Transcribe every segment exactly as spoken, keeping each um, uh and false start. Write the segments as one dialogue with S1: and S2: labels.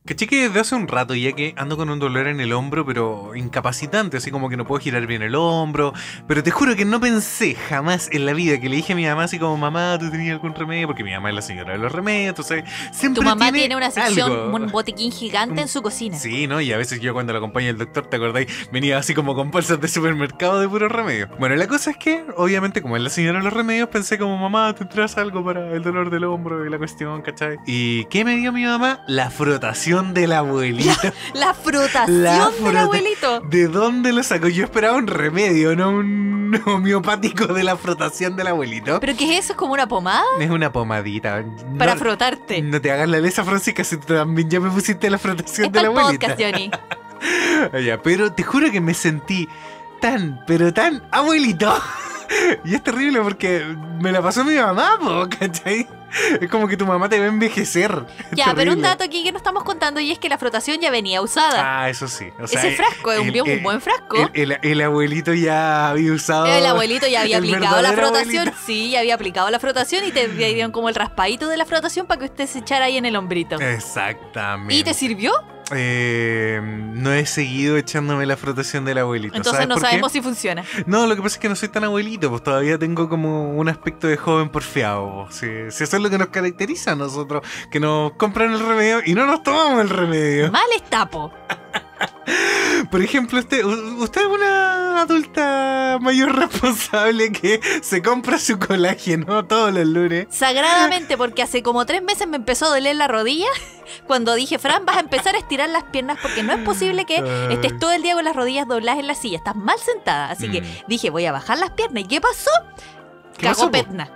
S1: Caché que desde hace un rato ya que ando con un dolor en el hombro, pero incapacitante, así como que no puedo girar bien el hombro. Pero te juro que no pensé jamás en la vida que le dije a mi mamá así como, mamá, ¿tú tenías algún remedio? Porque mi mamá es la señora de los remedios, entonces siempre
S2: Tu mamá
S1: tiene,
S2: tiene una sección,
S1: algo.
S2: un botiquín gigante en su cocina.
S1: Sí, ¿no? Y a veces yo cuando la acompaña el doctor, ¿te acordáis? Venía así como con bolsas de supermercado de puros remedios. Bueno, la cosa es que, obviamente, como es la señora de los remedios, pensé como, mamá, ¿tendrás algo para el dolor del hombro y la cuestión, ¿cachai? ¿Y qué me dio mi mamá? La frotación del abuelito.
S2: La, la frotación
S1: La
S2: del
S1: frota-
S2: abuelito.
S1: ¿De dónde lo sacó? Yo esperaba un remedio, no un homeopático de la frotación del abuelito.
S2: ¿Pero qué es eso? ¿Es como una pomada?
S1: Es una pomadita.
S2: Para
S1: No-
S2: frotarte.
S1: No te hagas la lesa, Francisca, si tú también ya me pusiste la frotación
S2: Es
S1: de
S2: para
S1: la
S2: el
S1: abuelita.
S2: podcast, Johnny.
S1: Ah, ya, pero te juro que me sentí tan, pero tan abuelito. Y es terrible porque me la pasó mi mamá, po, ¿cachai? Es como que tu mamá te va a envejecer. Es
S2: Ya, pero un
S1: terrible.
S2: dato aquí que no estamos contando y es que la frotación ya venía usada.
S1: Ah, eso sí. O sea,
S2: Ese frasco es un,
S1: el-
S2: bien- un
S1: el-
S2: buen frasco.
S1: El, el- el abuelito ya había usado.
S2: El abuelito ya había
S1: el
S2: aplicado la
S1: verdadero
S2: frotación.
S1: abuelito.
S2: Sí, ya había aplicado la frotación y te dieron como el raspadito de la frotación para que usted se echara ahí en el hombrito.
S1: Exactamente.
S2: ¿Y te sirvió?
S1: Eh, no he seguido echándome la frotación del abuelito.
S2: Entonces
S1: ¿Sabes
S2: no
S1: por qué?
S2: sabemos si funciona.
S1: No, lo que pasa es que no soy tan abuelito, pues todavía tengo como un aspecto de joven porfiado. Si, si eso es lo que nos caracteriza a nosotros, que nos compran el remedio y no nos tomamos el remedio.
S2: Mal estapo.
S1: Por ejemplo, usted, u- usted es una adulta mayor responsable que se compra su colágeno todos los lunes.
S2: Sagradamente, porque hace como tres meses me empezó a doler la rodilla cuando dije, Fran, vas a empezar a estirar las piernas porque no es posible que
S1: Ay.
S2: estés todo el día con las rodillas dobladas en la silla. Estás mal sentada. Así que
S1: Mm.
S2: dije, voy a bajar las piernas. ¿Y qué pasó?
S1: ¿Qué pasó,
S2: Cagó
S1: po?
S2: petna.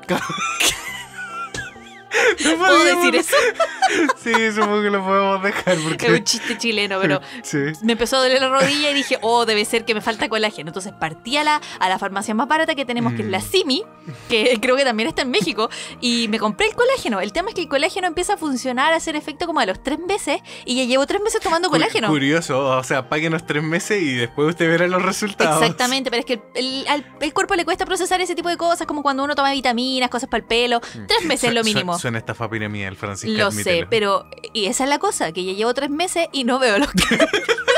S1: No
S2: ¿Puedo
S1: podemos-
S2: decir eso?
S1: Sí, supongo que lo podemos dejar porque...
S2: Es un chiste chileno, pero
S1: Sí.
S2: me empezó a doler la rodilla y dije, oh, debe ser que me falta colágeno. Entonces partí a la, a la farmacia más barata que tenemos, que es la
S1: Mm.
S2: Simi, que creo que también está en México, y me compré el colágeno. El tema es que el colágeno empieza a funcionar, a hacer efecto como a los tres meses, y ya llevo tres meses tomando
S1: Cu-
S2: colágeno.
S1: Curioso, o sea, páguenos tres meses y después usted verá los resultados.
S2: Exactamente, pero es que el, el- al el cuerpo le cuesta procesar ese tipo de cosas, como cuando uno toma vitaminas, cosas para el pelo. Tres meses es lo
S1: Su- su-
S2: mínimo.
S1: Suena estafa piramidal, Francisca.
S2: Lo sé,
S1: admítelo.
S2: pero y esa es la cosa, que ya llevo tres meses y no veo los cambios.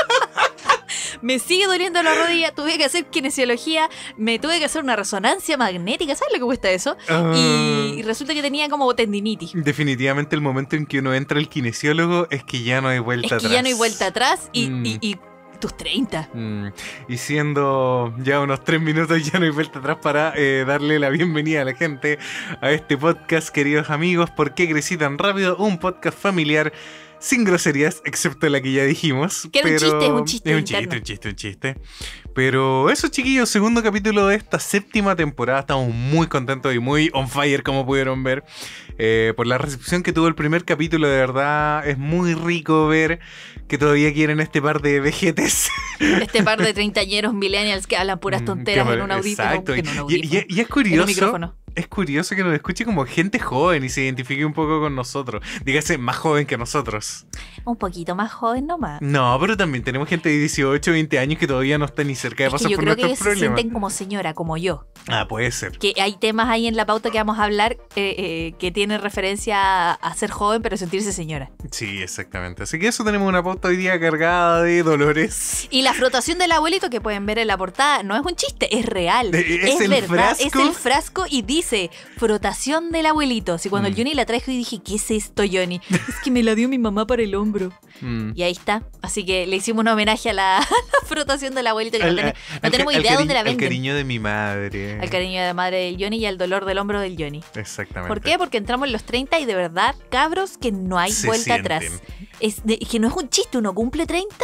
S2: Me sigue doliendo la rodilla, tuve que hacer kinesiología, me tuve que hacer una resonancia magnética, ¿sabes lo que cuesta eso?
S1: Ah.
S2: Y, y resulta que tenía como tendinitis.
S1: Definitivamente el momento en que uno entra al kinesiólogo es que ya no hay vuelta
S2: Es que
S1: atrás.
S2: ya no hay vuelta atrás y,
S1: Mm.
S2: y- y tus treinta.
S1: Mm, Y siendo ya unos tres minutos, ya no hay vuelta atrás para eh, darle la bienvenida a la gente a este podcast, queridos amigos. ¿Por qué crecí tan rápido? Un podcast familiar sin groserías, excepto la que ya dijimos.
S2: Que era un
S1: pero-
S2: chiste, es un chiste
S1: Es un
S2: interno.
S1: chiste, un chiste, un chiste. Pero eso, chiquillos, segundo capítulo de esta séptima temporada. Estamos muy contentos y muy on fire, como pudieron ver, eh, por la recepción que tuvo el primer capítulo. De verdad, es muy rico ver que todavía quieren este par de vejetes.
S2: Este par de treintañeros millennials que hablan puras
S1: Mm,
S2: tonteras
S1: qué
S2: en un
S1: mal-
S2: audífono.
S1: Exacto.
S2: En un
S1: Y,
S2: audífono.
S1: y- y es
S2: En un
S1: curioso.
S2: micrófono.
S1: Es curioso que nos escuche como gente joven y se identifique un poco con nosotros. Dígase, más joven que nosotros.
S2: Un poquito más joven nomás.
S1: No, pero también tenemos gente de dieciocho, veinte años que todavía no está ni cerca de
S2: Es que
S1: pasar
S2: yo
S1: por
S2: creo que
S1: nuestros
S2: se
S1: problemas.
S2: sienten como señora, como yo.
S1: Ah, puede ser.
S2: Que hay temas ahí en la pauta que vamos a hablar eh, eh, que tienen referencia a, a ser joven pero sentirse señora.
S1: Sí, exactamente. Así que eso, tenemos una pauta hoy día cargada de dolores.
S2: Y la frotación del abuelito que pueden ver en la portada no es un chiste, es real.
S1: Eh, ¿es el
S2: verdad,
S1: frasco?
S2: es el frasco y dice frotación del abuelito. Así cuando
S1: Mm.
S2: el Johnny la trajo y dije, ¿qué es esto, Johnny? Es que me la dio mi mamá para el hombro.
S1: Mm.
S2: Y ahí está. Así que le hicimos un homenaje a la, a la frotación del abuelito que
S1: Al-
S2: no, ten-
S1: al-
S2: no
S1: al
S2: tenemos
S1: ca-
S2: idea
S1: al
S2: dónde la
S1: cariño-
S2: venden.
S1: Al cariño de mi madre.
S2: Al cariño de la madre del Johnny y al dolor del hombro del Johnny.
S1: Exactamente.
S2: ¿Por qué? Porque entramos en los treinta y de verdad, cabros, que no hay
S1: Se
S2: vuelta
S1: sienten.
S2: atrás. Es de- que no es un chiste, uno cumple treinta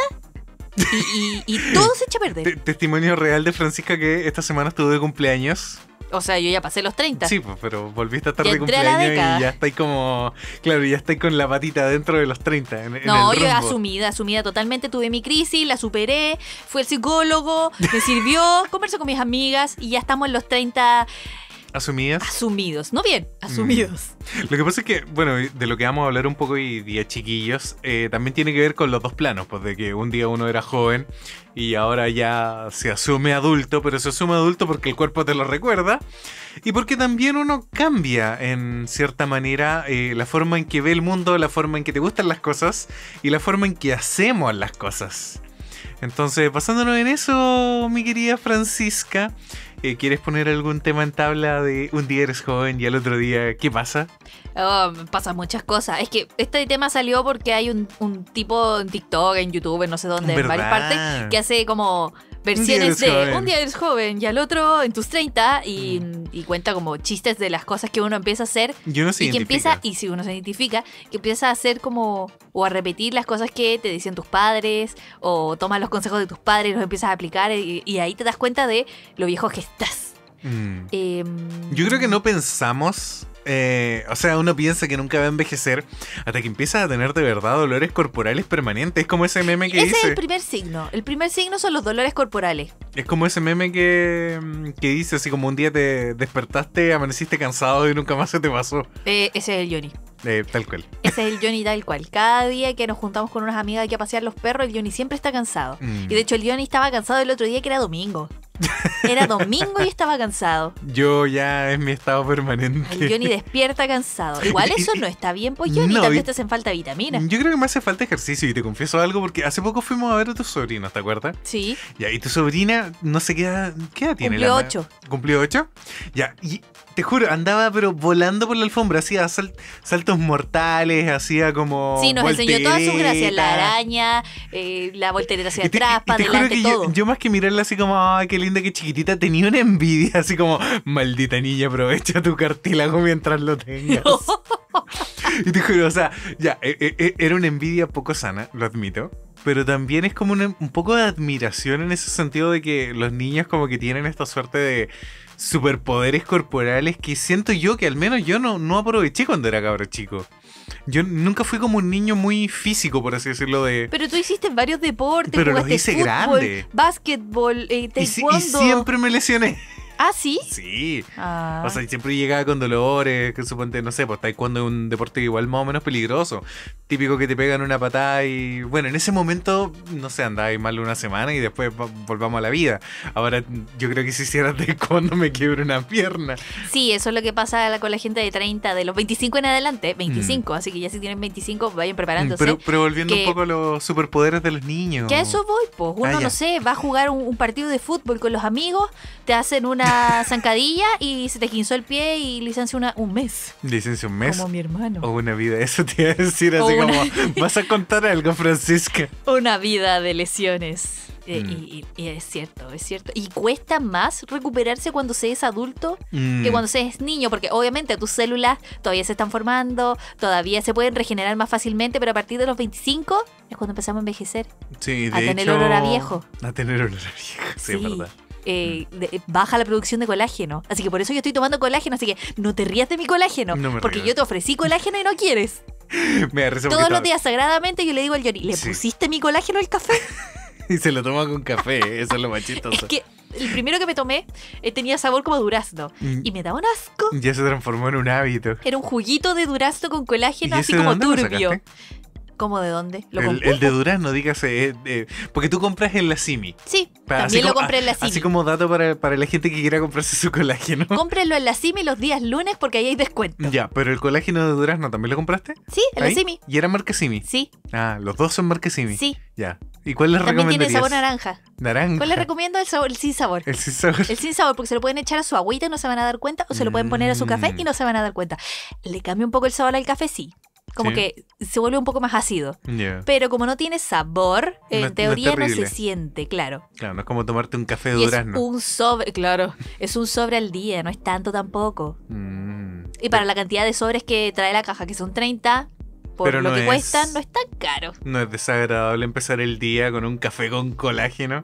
S2: y, y- y todo se echa a perder.
S1: Te- Testimonio real de Francisca que esta semana estuvo de cumpleaños.
S2: O sea, yo ya pasé los treinta.
S1: Sí, pues, pero volviste a estar
S2: Ya
S1: de
S2: entré a la
S1: cumpleaños
S2: década.
S1: y ya estáis como... Claro, ya estáis con la patita dentro de los treinta. En, en
S2: No,
S1: el
S2: yo
S1: rumbo.
S2: asumida, asumida totalmente. Tuve mi crisis, la superé, fui al psicólogo, me sirvió, conversé con mis amigas y ya estamos en los treinta
S1: ¿Asumidas?
S2: Asumidos. No bien, asumidos.
S1: Mm. Lo que pasa es que, bueno, de lo que vamos a hablar un poco hoy día, chiquillos, eh, también tiene que ver con los dos planos, pues de que un día uno era joven y ahora ya se asume adulto, pero se asume adulto porque el cuerpo te lo recuerda y porque también uno cambia en cierta manera eh, la forma en que ve el mundo, la forma en que te gustan las cosas y la forma en que hacemos las cosas. Entonces, basándonos en eso, mi querida Francisca, eh, ¿quieres poner algún tema en tabla de un día eres joven y al otro día qué pasa?
S2: Oh, pasan muchas cosas. Es que este tema salió porque hay un, un tipo en TikTok, en YouTube, en no sé dónde, en varias partes, que hace como versiones de
S1: joven.
S2: un día eres joven y al otro en tus treinta y, mm. y cuenta como chistes de las cosas que uno empieza a hacer
S1: y uno se
S2: y que
S1: identifica.
S2: empieza, y si uno se identifica, que empieza a hacer como o a repetir las cosas que te dicen tus padres o tomas los consejos de tus padres y los empiezas a aplicar y, y ahí te das cuenta de lo viejo que estás.
S1: Mm.
S2: Eh,
S1: Yo creo que no pensamos, eh, o sea, uno piensa que nunca va a envejecer hasta que empieza a tener de verdad dolores corporales permanentes. Es como ese meme que
S2: ese
S1: dice.
S2: es el primer signo. El primer signo son los dolores corporales.
S1: Es como ese meme que, que dice así como un día te despertaste, amaneciste cansado y nunca más se te pasó.
S2: Eh, ese es el Johnny.
S1: Eh, tal cual.
S2: Ese es el Johnny tal cual. Cada día que nos juntamos con unas amigas aquí a pasear los perros, el Johnny siempre está cansado.
S1: Mm.
S2: Y de hecho el Johnny estaba cansado el otro día que era domingo. Era domingo y estaba cansado.
S1: Yo ya es mi estado permanente.
S2: El Johnny despierta cansado. Igual eso no está bien, pues Johnny,
S1: No,
S2: tal
S1: y-
S2: vez te hacen falta vitaminas.
S1: Yo creo que me hace falta ejercicio y te confieso algo porque hace poco fuimos a ver a tus sobrinos, ¿te acuerdas?
S2: Sí,
S1: Ya, y tu sobrina, no sé qué edad, ¿qué edad tiene
S2: cumplió
S1: la ma-
S2: ocho.
S1: ¿Cumplió ocho? Ya, y te juro, andaba pero volando por la alfombra, hacía sal- saltos mortales, hacía como
S2: Sí, nos enseñó todas sus gracias. La
S1: voltereta.
S2: araña, eh, la voltereta hacia
S1: Y te,
S2: atrás,
S1: y
S2: para
S1: te juro
S2: adelante,
S1: que yo,
S2: todo.
S1: yo más que mirarla así como, ay, qué linda, qué chiquitita, tenía una envidia, así como, maldita niña, aprovecha tu cartílago mientras lo tengas. Y te juro, o sea, ya, eh, eh, eh, era una envidia poco sana, lo admito. Pero también es como una- un poco de admiración en ese sentido de que los niños como que tienen esta suerte de superpoderes corporales que siento yo que al menos yo no, no aproveché cuando era cabro chico. Yo nunca fui como un niño muy físico, por así decirlo, de...
S2: Pero tú hiciste varios deportes,
S1: Pero los
S2: jugaste
S1: hice
S2: fútbol,
S1: grande.
S2: básquetbol, eh,
S1: Y, si- y
S2: taekwondo.
S1: siempre me lesioné.
S2: ¿Ah, sí?
S1: Sí.
S2: Ah.
S1: O sea, siempre llegaba con dolores, que suponte, no sé, pues taekwondo es un deporte igual más o menos peligroso. Típico que te pegan una patada y... Bueno, en ese momento, no sé, andaba ahí mal una semana y después va- volvamos a la vida. Ahora, yo creo que si hiciera taekwondo me quiebro una pierna.
S2: Sí, eso es lo que pasa con la gente de treinta, de los veinticinco en adelante, veinticinco, así que ya si tienen veinticinco, vayan preparándose.
S1: Pero, pero volviendo
S2: que-
S1: un poco a los superpoderes de los niños.
S2: Que a eso voy, pues. Uno,
S1: Ah, ya.
S2: no sé, va a jugar un, un partido de fútbol con los amigos, te hacen una zancadilla y se te quinzó el pie y licencia una, un mes.
S1: Licencia un mes
S2: Como mi hermano.
S1: o una vida. Eso te iba a decir
S2: O
S1: así
S2: una-
S1: como, vas a contar algo, Francisca.
S2: Una vida de lesiones. Eh,
S1: Mm.
S2: y, y- y es cierto, es cierto. Y cuesta más recuperarse cuando se es adulto
S1: Mm.
S2: que cuando se es niño, porque obviamente tus células todavía se están formando, todavía se pueden regenerar más fácilmente, pero a partir de los veinticinco es cuando empezamos a envejecer.
S1: Sí, de
S2: a tener
S1: hecho,
S2: olor a viejo.
S1: A tener olor a viejo, sí, es verdad.
S2: Eh, de- baja la producción de colágeno. Así que por eso yo estoy tomando colágeno. Así que no te rías de mi colágeno.
S1: No me
S2: porque
S1: río.
S2: yo te ofrecí colágeno y no quieres.
S1: Me da risa porque
S2: Todos los
S1: estaba-
S2: días sagradamente yo le digo al Johnny, ¿le
S1: Sí.
S2: pusiste mi colágeno al café?
S1: Y se lo toma con café, eso es lo más chistoso.
S2: Es que el primero que me tomé eh, tenía sabor como durazno.
S1: Mm.
S2: Y me daba un asco.
S1: Ya se transformó en un hábito.
S2: Era un juguito de durazno con
S1: ¿Y
S2: colágeno
S1: ese
S2: así
S1: de
S2: como
S1: dónde lo
S2: turbio.
S1: sacaste?
S2: ¿Cómo de dónde? ¿Lo
S1: El,
S2: compré?
S1: el de durazno, dígase. eh, eh, porque tú compras en la Simi.
S2: Sí,
S1: Pa- así
S2: también lo
S1: como-
S2: compré en la
S1: a- Así
S2: Simi.
S1: como dato para, para la gente que quiera comprarse su colágeno.
S2: Cómprenlo en la Simi los días lunes porque ahí hay descuento.
S1: Ya, pero el colágeno de durazno, ¿también lo compraste?
S2: Sí, en la
S1: ¿Ahí?
S2: Simi.
S1: ¿Y era marca Simi?
S2: Sí,
S1: Ah, los dos son marca Simi.
S2: sí.
S1: Ya. ¿Y cuál les
S2: También tiene
S1: recomendarías?
S2: sabor naranja.
S1: Naranja.
S2: ¿Cuál les recomiendo? El, sabor, el sin sabor.
S1: El sin sabor.
S2: El sin sabor, porque se lo pueden echar a su agüita y no se van a dar cuenta, o se lo pueden poner a su café y no se van a dar cuenta. Le cambia un poco el sabor al café, sí. Como
S1: Sí.
S2: que se vuelve un poco más ácido.
S1: Ya.
S2: Pero como no tiene sabor,
S1: No- no
S2: en
S1: es
S2: teoría no,
S1: terrible.
S2: se siente, claro.
S1: Claro, no es como tomarte un café de
S2: Y es
S1: durazno.
S2: un sobre, claro, es un sobre al día, no es tanto tampoco.
S1: Mm.
S2: Y para la cantidad de sobres que trae la caja, que son treinta, por
S1: Pero
S2: lo
S1: no
S2: que
S1: es-
S2: cuestan, no es tan caro.
S1: No es desagradable empezar el día con un café con colágeno.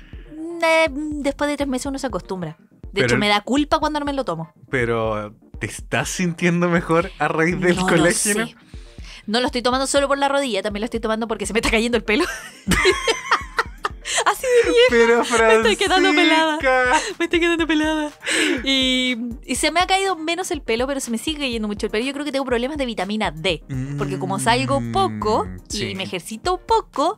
S2: Eh, después de tres meses uno se acostumbra. De
S1: Pero
S2: hecho,
S1: el-
S2: me da culpa cuando no me lo tomo.
S1: Pero, ¿te estás sintiendo mejor a raíz del
S2: no lo
S1: colágeno?
S2: sé. No lo estoy tomando solo por la rodilla, también lo estoy tomando porque se me está cayendo el pelo. Así de vieja.
S1: Pero Francisca.
S2: Me estoy quedando pelada. Me estoy quedando pelada. Y, y se me ha caído menos el pelo, pero se me sigue cayendo mucho el pelo. Yo creo que tengo problemas de vitamina D. Porque como salgo poco
S1: Sí.
S2: y me ejercito poco...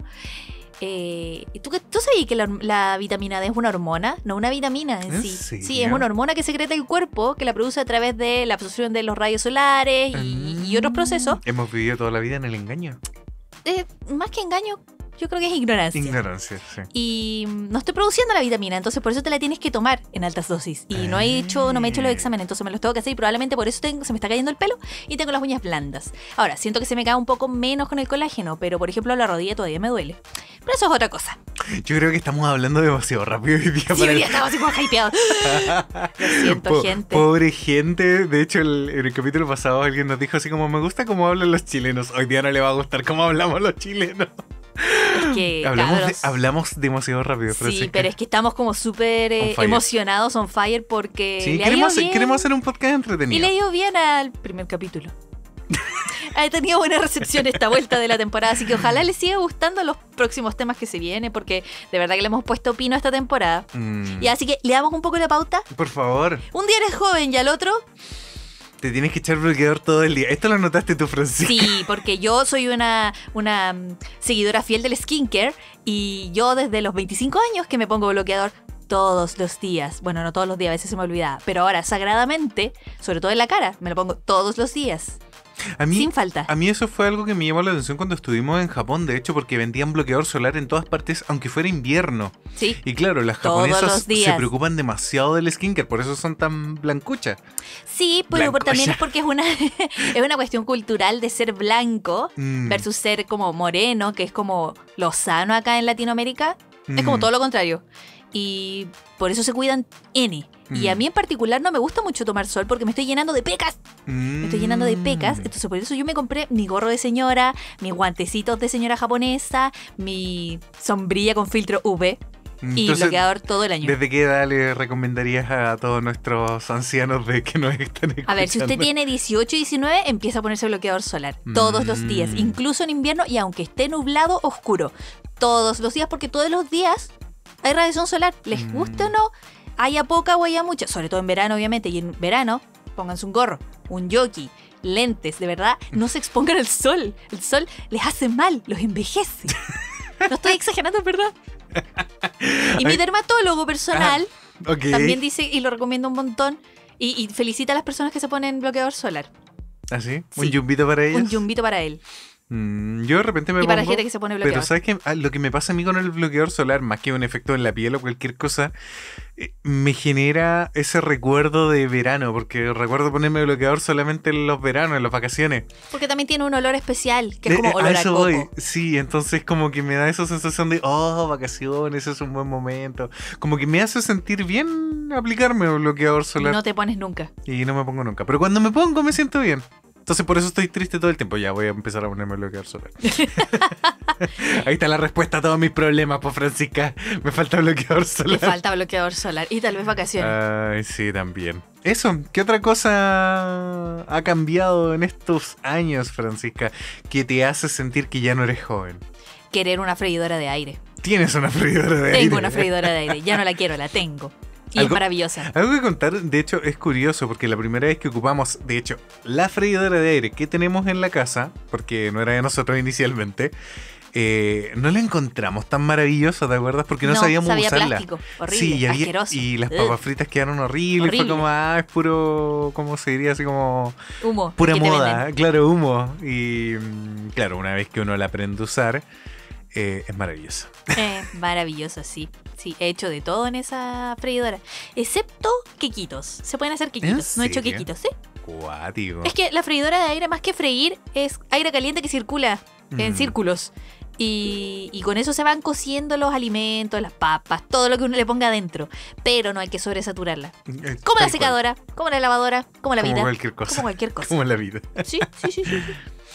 S2: Eh, ¿tú, qué- ¿Tú sabías que la, la vitamina D es una hormona? No una vitamina en
S1: ¿En
S2: sí.
S1: serio?
S2: Sí, es una hormona que secreta el cuerpo, que la produce a través de la absorción de los rayos solares y, y otros procesos.
S1: Hemos vivido toda la vida en el engaño.
S2: Eh, más que engaño, yo creo que es ignorancia.
S1: Ignorancia, sí.
S2: Y mm, no estoy produciendo la vitamina, entonces por eso te la tienes que tomar en altas dosis. Y no he hecho, no me he hecho los exámenes, entonces me los tengo que hacer y probablemente por eso tengo- se me está cayendo el pelo y tengo las uñas blandas. Ahora, siento que se me cae un poco menos con el colágeno, pero por ejemplo la rodilla todavía me duele. Pero eso es otra cosa.
S1: Yo creo que estamos hablando demasiado rápido hoy día.
S2: Sí,
S1: para
S2: hoy
S1: el-
S2: día estaba así como hypeado. Lo siento,
S1: Po-
S2: gente.
S1: Pobre gente. De hecho, el- en el capítulo pasado alguien nos dijo así como, me gusta cómo hablan los chilenos. Hoy día no le va a gustar cómo hablamos los chilenos.
S2: Es que,
S1: hablamos, de-
S2: cabros,
S1: hablamos demasiado rápido,
S2: sí,
S1: Francisca.
S2: pero es que estamos como súper eh,
S1: On fire.
S2: emocionados, on fire, porque
S1: Sí,
S2: le ha
S1: queremos,
S2: ido bien.
S1: queremos hacer un podcast
S2: Y
S1: entretenido.
S2: le ha ido bien al primer capítulo. Ha tenido buena recepción esta vuelta de la temporada, así que ojalá les siga gustando los próximos temas que se vienen, porque de verdad que le hemos puesto pino a esta temporada.
S1: Mm,
S2: Y así que le damos un poco la pauta.
S1: Por favor,
S2: Un día eres joven y al otro,
S1: te tienes que echar bloqueador todo el día. Esto lo notaste tú, Francisca.
S2: sí, porque yo soy una, una mm, seguidora fiel del skincare y yo desde los veinticinco años que me pongo bloqueador todos los días. Bueno, no todos los días, a veces se me olvidaba, pero ahora sagradamente, sobre todo en la cara, me lo pongo todos los días,
S1: A mí,
S2: sin falta.
S1: a mí eso fue algo que me llamó la atención cuando estuvimos en Japón, de hecho, porque vendían bloqueador solar en todas partes, aunque fuera invierno.
S2: Sí.
S1: Y claro, las
S2: Todos
S1: japonesas
S2: los días.
S1: se preocupan demasiado del skincare, por eso son tan blancuchas.
S2: Sí, pero por-
S1: Blanco,
S2: también
S1: ya.
S2: es porque es una, es una cuestión cultural de ser blanco
S1: Mm,
S2: versus ser como moreno, que es como lo sano acá en Latinoamérica. Es como
S1: mm,
S2: todo lo contrario. Y por eso se cuidan N. Y a
S1: Mm.
S2: mí en particular no me gusta mucho tomar sol porque me estoy llenando de pecas. Me estoy llenando de pecas.
S1: mm.
S2: Entonces por eso yo me compré mi gorro de señora, mis guantecitos de señora japonesa, mi sombrilla con filtro U V y
S1: Entonces,
S2: bloqueador todo el año.
S1: ¿desde qué edad le recomendarías a todos nuestros ancianos de que nos están escuchando?
S2: A ver, si usted tiene dieciocho y diecinueve, empieza a ponerse bloqueador solar. Todos los días,
S1: Mm.
S2: incluso en invierno y aunque esté nublado, oscuro. Todos los días, porque todos los días hay radiación solar. Les
S1: Mm.
S2: guste o no, haya poca o haya mucha. Sobre todo en verano, obviamente. Y en verano, pónganse un gorro, un jockey, lentes. De verdad, no se expongan al sol. El sol les hace mal, los envejece. No estoy exagerando, es verdad. Y mi
S1: Ay.
S2: dermatólogo personal
S1: Ok.
S2: también dice, y lo recomiendo un montón, y, y felicita a las personas que se ponen bloqueador solar.
S1: ¿Ah, sí?
S2: Sí.
S1: ¿Un yumbito para ellos?
S2: Un yumbito para él.
S1: Mm, yo de repente me
S2: Y para la
S1: pongo...
S2: gente que se pone
S1: Pero
S2: bloqueador.
S1: ¿sabes qué? Ah, lo que me pasa a mí con el bloqueador solar, más que un efecto en la piel o cualquier cosa, eh, me genera ese recuerdo de verano, porque recuerdo ponerme bloqueador solamente en los veranos, en las vacaciones.
S2: Porque también tiene un olor especial, que es
S1: Eh,
S2: como
S1: eh,
S2: olor a,
S1: eso
S2: coco.
S1: voy. Sí, entonces como que me da esa sensación de, oh, vacaciones, es un buen momento. Como que me hace sentir bien aplicarme un bloqueador
S2: Y
S1: solar.
S2: no te pones nunca.
S1: Y no me pongo nunca. Pero cuando me pongo me siento bien. Entonces por eso estoy triste todo el tiempo. Ya voy a empezar a ponerme bloqueador solar. Ahí está la respuesta a todos mis problemas, pues Francisca. Me falta bloqueador
S2: Le
S1: solar.
S2: falta bloqueador solar. Y tal vez vacaciones.
S1: Ay, sí, también. Eso, ¿qué otra cosa ha cambiado en estos años, Francisca, que te hace sentir que ya no eres joven?
S2: Querer una freidora de aire.
S1: Tienes una freidora de aire.
S2: Tengo una freidora de aire. Ya no la quiero, la tengo. Y es
S1: Algo-
S2: maravillosa.
S1: Algo que contar, de hecho, es curioso porque la primera vez que ocupamos, de hecho, la freidora de aire que tenemos en la casa, porque no era de nosotros inicialmente, eh, no la encontramos tan maravillosa, ¿te acuerdas? Porque no, sabíamos
S2: sabía
S1: usarla.
S2: plástico. Horrible,
S1: Sí, y, había-
S2: asqueroso.
S1: y las
S2: Ugh,
S1: papas fritas quedaron horribles.
S2: Horrible.
S1: Fue como, ah, es puro, ¿cómo se diría? Así como
S2: Humo.
S1: pura
S2: que te
S1: moda,
S2: venden.
S1: claro, humo. Y mm, claro, una vez que uno la aprende a usar, eh, es maravillosa.
S2: Eh, maravilloso, sí. Sí, he hecho de todo en esa freidora. Excepto quequitos. Se pueden hacer quequitos. No he hecho
S1: serio?
S2: quequitos, ¿sí?
S1: Cuático.
S2: Es que la freidora de aire, más que freír, es aire caliente que circula en
S1: Mm.
S2: círculos. Y, y con eso se van cociendo los alimentos, las papas, todo lo que uno le ponga adentro. Pero no hay que sobresaturarla.
S1: Eh,
S2: Como la
S1: tal cual.
S2: secadora, como la lavadora, como la
S1: Como
S2: vida.
S1: cualquier cosa.
S2: Como cualquier cosa.
S1: Como la vida.
S2: Sí, sí, sí, sí. sí.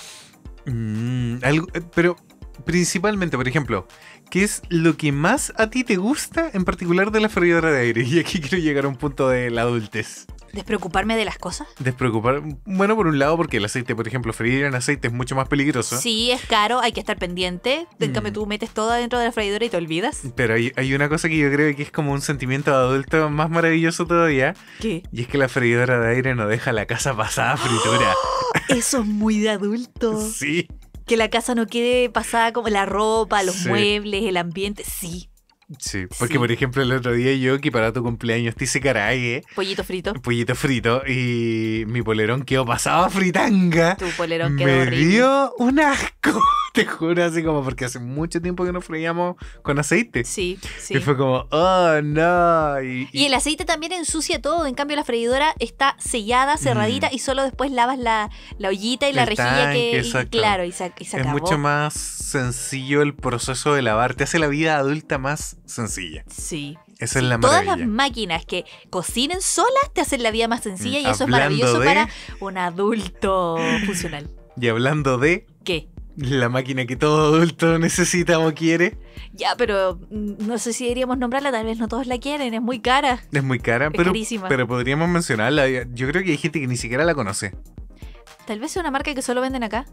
S1: Mm, algo, eh, pero principalmente, por ejemplo, ¿qué es lo que más a ti te gusta en particular de la freidora de aire? Y aquí quiero llegar a un punto de la adultez.
S2: ¿Despreocuparme de las cosas?
S1: Despreocupar. Bueno, por un lado, porque el aceite, por ejemplo, freír en aceite es mucho más peligroso.
S2: Sí, es caro, hay que estar pendiente. En
S1: Mm.
S2: cambio, tú metes todo dentro de la freidora y te olvidas.
S1: Pero hay, hay una cosa que yo creo que es como un sentimiento de adulto más maravilloso todavía.
S2: ¿Qué?
S1: Y es que la freidora de aire no deja la casa pasada a fritura.
S2: Eso es muy de adulto.
S1: Sí.
S2: Que la casa no quede pasada como la ropa, los
S1: Sí.
S2: muebles, el ambiente. Sí.
S1: Sí, porque
S2: Sí.
S1: por ejemplo el otro día yo que para tu cumpleaños te hice carague,
S2: Pollito frito.
S1: pollito frito, y mi polerón quedó pasado a fritanga.
S2: Tu polerón quedó
S1: Me
S2: horrible.
S1: dio un asco, te juro, así como porque hace mucho tiempo que no freíamos con aceite.
S2: Sí, sí.
S1: Y fue como, oh no. Y,
S2: Y el aceite también ensucia todo. En cambio, la freidora está sellada, cerradita,
S1: Mm.
S2: y solo después lavas la, la ollita y la
S1: El
S2: rejilla
S1: tanque,
S2: que. Y,
S1: exacto.
S2: claro, y se, y se
S1: es
S2: acabó.
S1: mucho más sencillo el proceso de lavar, te hace la vida adulta más sencilla.
S2: Sí.
S1: Esa
S2: Sí,
S1: es la
S2: todas
S1: maravilla.
S2: las máquinas que cocinen solas te hacen la vida más sencilla
S1: Mm,
S2: y eso es
S1: hablando
S2: maravilloso
S1: de-
S2: para un adulto funcional.
S1: Y hablando de
S2: ¿Qué?
S1: la máquina que todo adulto necesita o quiere,
S2: Ya, pero mm, no sé si deberíamos nombrarla, tal vez no todos la quieren, es muy cara.
S1: es muy cara,
S2: Es
S1: pero,
S2: carísima.
S1: pero podríamos mencionarla. Yo creo que hay gente que ni siquiera la conoce.
S2: Tal vez sea una marca que solo venden acá.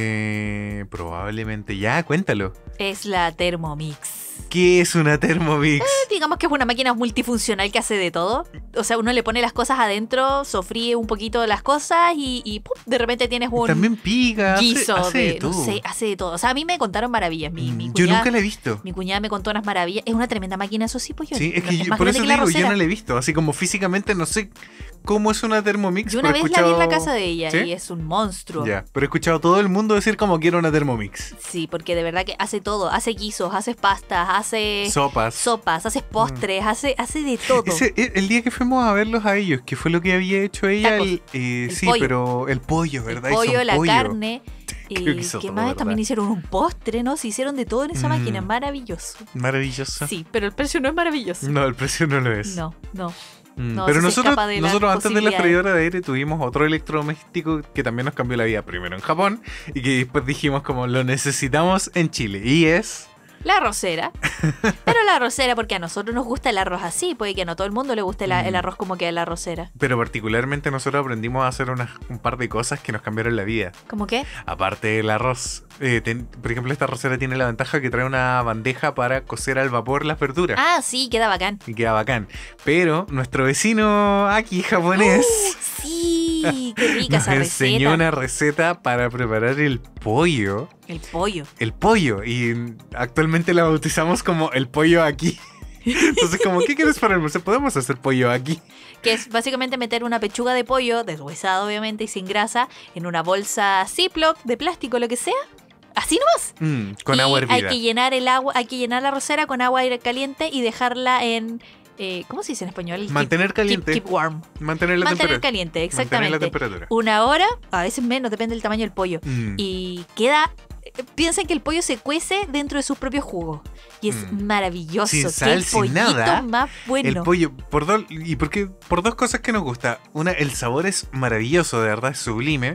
S1: Eh, probablemente ya, cuéntalo.
S2: Es la Thermomix.
S1: ¿Qué es una Thermomix?
S2: Digamos que es una máquina multifuncional que hace de todo. O sea, uno le pone las cosas adentro, sofríe un poquito las cosas y, y ¡pum! De repente tienes un
S1: También pica, hace-
S2: guiso
S1: hace de
S2: de, no
S1: todo.
S2: sé, hace de todo. O sea, a mí me contaron maravillas. Mi, mi
S1: Mm, Yo
S2: cuñada,
S1: nunca la he visto.
S2: mi cuñada me contó unas maravillas. Es una tremenda máquina, eso sí, pues yo.
S1: Sí, es que yo-
S2: más
S1: por
S2: grande
S1: eso
S2: que la
S1: digo, yo
S2: arrocera.
S1: no la he visto. Así como físicamente no sé cómo es una Thermomix.
S2: Yo una
S1: pero
S2: vez
S1: he
S2: la vi en la
S1: escuchado-
S2: casa de ella
S1: ¿Sí?
S2: y es un monstruo.
S1: Ya, pero he escuchado a todo el mundo decir como quiero una Thermomix.
S2: Sí, porque de verdad que hace todo. Hace guisos, hace pastas, hace
S1: Sopas.
S2: sopas, hace postres, hace, hace de todo.
S1: Ese- el el día que fuimos a verlos a ellos, que fue lo que había hecho ella,
S2: Tacos.
S1: el, eh,
S2: El
S1: sí,
S2: pollo.
S1: pero el pollo,
S2: El
S1: ¿verdad?
S2: pollo,
S1: Hizo un
S2: la
S1: pollo.
S2: carne.
S1: Creo
S2: Y
S1: que hizo
S2: ¿qué
S1: todo,
S2: más?
S1: ¿verdad?
S2: También hicieron un postre, ¿no? Se hicieron de todo en esa
S1: Mm.
S2: máquina. Maravilloso.
S1: Maravilloso.
S2: Sí, pero el precio no es maravilloso.
S1: No, el precio no lo es.
S2: No, no.
S1: Mm,
S2: no,
S1: pero
S2: eso se
S1: nosotros,
S2: escapa de las
S1: nosotros antes de la
S2: posibilidades.
S1: freidora de aire tuvimos otro electrodoméstico que también nos cambió la vida, primero en Japón, y que después dijimos como lo necesitamos en Chile. Y es...
S2: La arrocera. Pero la arrocera, porque a nosotros nos gusta el arroz así. Puede que a no todo el mundo le guste la-
S1: Mm.
S2: el arroz como queda la arrocera.
S1: Pero particularmente nosotros aprendimos a hacer unas- un par de cosas que nos cambiaron la vida.
S2: ¿Cómo qué?
S1: Aparte del arroz. Eh, ten- por ejemplo, esta arrocera tiene la ventaja que trae una bandeja para cocer al vapor las verduras.
S2: Ah, sí, queda bacán.
S1: Y queda bacán. Pero nuestro vecino aquí japonés
S2: ¡Uh! Sí, qué rica
S1: nos
S2: esa
S1: enseñó
S2: receta.
S1: una receta para preparar el pollo.
S2: El pollo.
S1: El pollo. Y actualmente la bautizamos como el pollo aquí. Entonces, como, ¿qué quieres para el almuerzo? Podemos hacer pollo aquí.
S2: Que es básicamente meter una pechuga de pollo, deshuesada obviamente y sin grasa, en una bolsa Ziploc de plástico, lo que sea. Así nomás.
S1: Mm, con
S2: Y
S1: agua
S2: hay
S1: hervida.
S2: que llenar el agua, hay que llenar la arrocera con agua aire caliente y dejarla en eh, ¿cómo se dice en español? Keep-
S1: Mantener caliente.
S2: Keep, keep warm.
S1: Mantener la
S2: Mantener
S1: temperatura.
S2: caliente,
S1: Mantener la
S2: exactamente.
S1: temperatura.
S2: Una hora, a veces menos, depende del tamaño del pollo.
S1: Mm.
S2: Y queda. eh, Piensen que el pollo se cuece dentro de sus propios jugos. Y es
S1: Mm.
S2: maravilloso.
S1: Sin
S2: Qué
S1: sal, sin
S2: pollito
S1: nada.
S2: más bueno.
S1: El pollo, por dos, y porque, por dos cosas que nos gusta. Una, el sabor es maravilloso, de verdad, es sublime.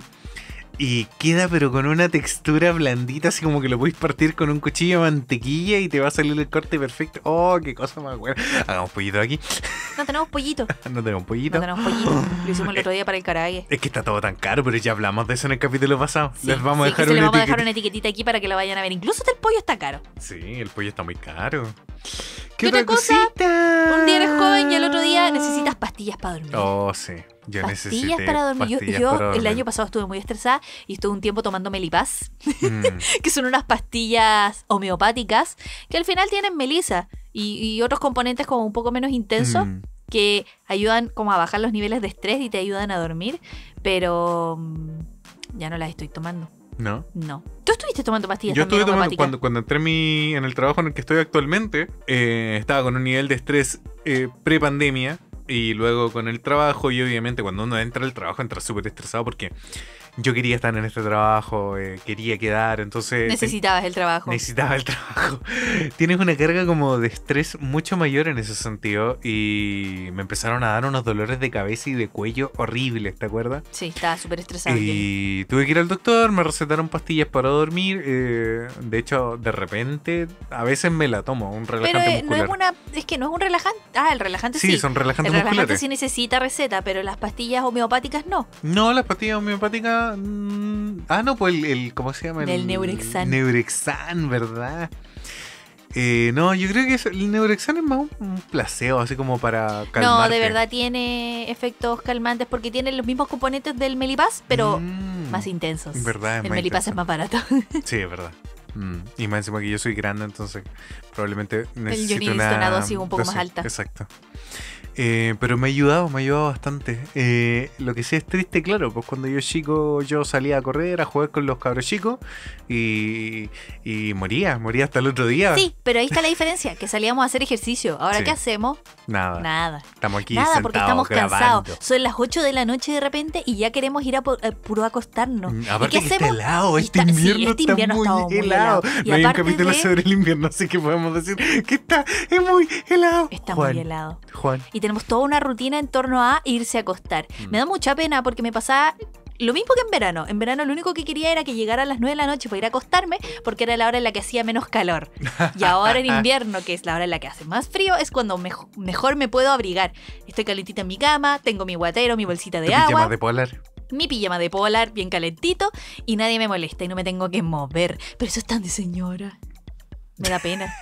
S1: Y queda pero con una textura blandita, así como que lo podéis partir con un cuchillo de mantequilla y te va a salir el corte perfecto. Oh, qué cosa más buena. Hagamos pollito aquí.
S2: No tenemos pollito.
S1: No tenemos pollito.
S2: No tenemos pollito. Lo hicimos el otro día para el karaage.
S1: Es que está todo tan caro, pero ya hablamos de eso en el capítulo pasado.
S2: Sí,
S1: Les vamos a
S2: sí, que
S1: dejar
S2: se le
S1: una
S2: vamos a dejar
S1: etiqueta.
S2: una etiquetita aquí para que la vayan a ver. Incluso hasta el pollo está caro.
S1: Sí, el pollo está muy caro.
S2: ¿Qué otra cosa?
S1: cosita?
S2: Un día eres joven y el otro día necesitas pastillas para dormir.
S1: Oh, sí. Yo
S2: pastillas
S1: necesité
S2: para dormir. Yo,
S1: pastillas
S2: yo
S1: para
S2: el
S1: dormir.
S2: año pasado estuve muy estresada y estuve un tiempo tomando Melipaz,
S1: Mm.
S2: que son unas pastillas homeopáticas que al final tienen melisa y, y otros componentes como un poco menos intensos
S1: Mm.
S2: que ayudan como a bajar los niveles de estrés y te ayudan a dormir, pero mm, ya no las estoy tomando.
S1: ¿No?
S2: No. ¿Tú estuviste tomando pastillas
S1: Yo
S2: también
S1: estuve tomando,
S2: homeopáticas?
S1: cuando, cuando entré en, mi, en el trabajo en el que estoy actualmente, eh, estaba con un nivel de estrés eh, pre-pandemia y luego con el trabajo y obviamente cuando uno entra al trabajo entra súper estresado porque yo quería estar en este trabajo, eh, quería quedar, entonces...
S2: Necesitabas el trabajo.
S1: Necesitaba el trabajo. Tienes una carga como de estrés mucho mayor en ese sentido y me empezaron a dar unos dolores de cabeza y de cuello horribles, ¿te acuerdas?
S2: Sí, estaba súper estresado.
S1: Y tuve que ir al doctor, me recetaron pastillas para dormir. Eh, de hecho, de repente, a veces me la tomo, un relajante
S2: pero eh,
S1: muscular.
S2: no es una, es que no es un relajante. Ah, el relajante sí.
S1: Sí, son relajantes
S2: El relajante
S1: musculares.
S2: sí necesita receta, pero las pastillas homeopáticas no.
S1: No, las pastillas homeopáticas. mmm, ah, no, pues el, el- ¿cómo se llama?
S2: El Neurexan.
S1: Neurexan, ¿verdad? Eh, no, yo creo que es- el Neurexan es más un, un placebo, así como para calmarte.
S2: No, de verdad tiene efectos calmantes porque tiene los mismos componentes del Melipaz, pero
S1: Mm,
S2: más intensos.
S1: verdad, es
S2: El
S1: más
S2: Melipaz
S1: intenso.
S2: es más barato.
S1: Sí, es verdad. Mm, Y más encima que yo soy grande, entonces probablemente necesito
S2: Johnny
S1: una,
S2: necesita una dosis un poco más alta.
S1: Exacto. Eh, pero me ha ayudado, me ha ayudado bastante. Eh, lo que sí es triste, claro, pues cuando yo chico yo salía a correr, a jugar con los cabros chicos y, y moría, moría hasta el otro día.
S2: Sí, pero ahí está la diferencia, que salíamos a hacer ejercicio. Ahora,
S1: Sí.
S2: ¿qué hacemos?
S1: Nada,
S2: Nada.
S1: estamos aquí
S2: Nada, porque estamos
S1: sentados
S2: cansados.
S1: grabando.
S2: Son las ocho de la noche de repente y ya queremos ir a, po- a puro acostarnos.
S1: Mm,
S2: ¿Y
S1: Aparte
S2: qué
S1: que está
S2: hacemos?
S1: helado,
S2: Y
S1: este
S2: está- sí,
S1: invierno
S2: este
S1: está
S2: invierno
S1: muy,
S2: está muy
S1: helado.
S2: helado. Y
S1: No hay un
S2: aparte
S1: capítulo
S2: de-
S1: sobre el invierno, así que podemos decir que está es muy helado.
S2: Está
S1: Juan,
S2: muy helado.
S1: Juan.
S2: Y tenemos toda una rutina en torno a irse a acostar.
S1: Mm.
S2: Me da mucha pena porque me pasaba lo mismo que en verano. En verano lo único que quería era que llegara a las nueve de la noche para ir a acostarme porque era la hora en la que hacía menos calor. Y ahora en invierno, que es la hora en la que hace más frío, es cuando mejo- mejor me puedo abrigar. Estoy calentita en mi cama, tengo mi guatero, mi bolsita de
S1: Tu
S2: agua,
S1: pijama de polar.
S2: mi pijama de polar bien calentito y nadie me molesta y no me tengo que mover. Pero eso es tan de señora. Me da pena.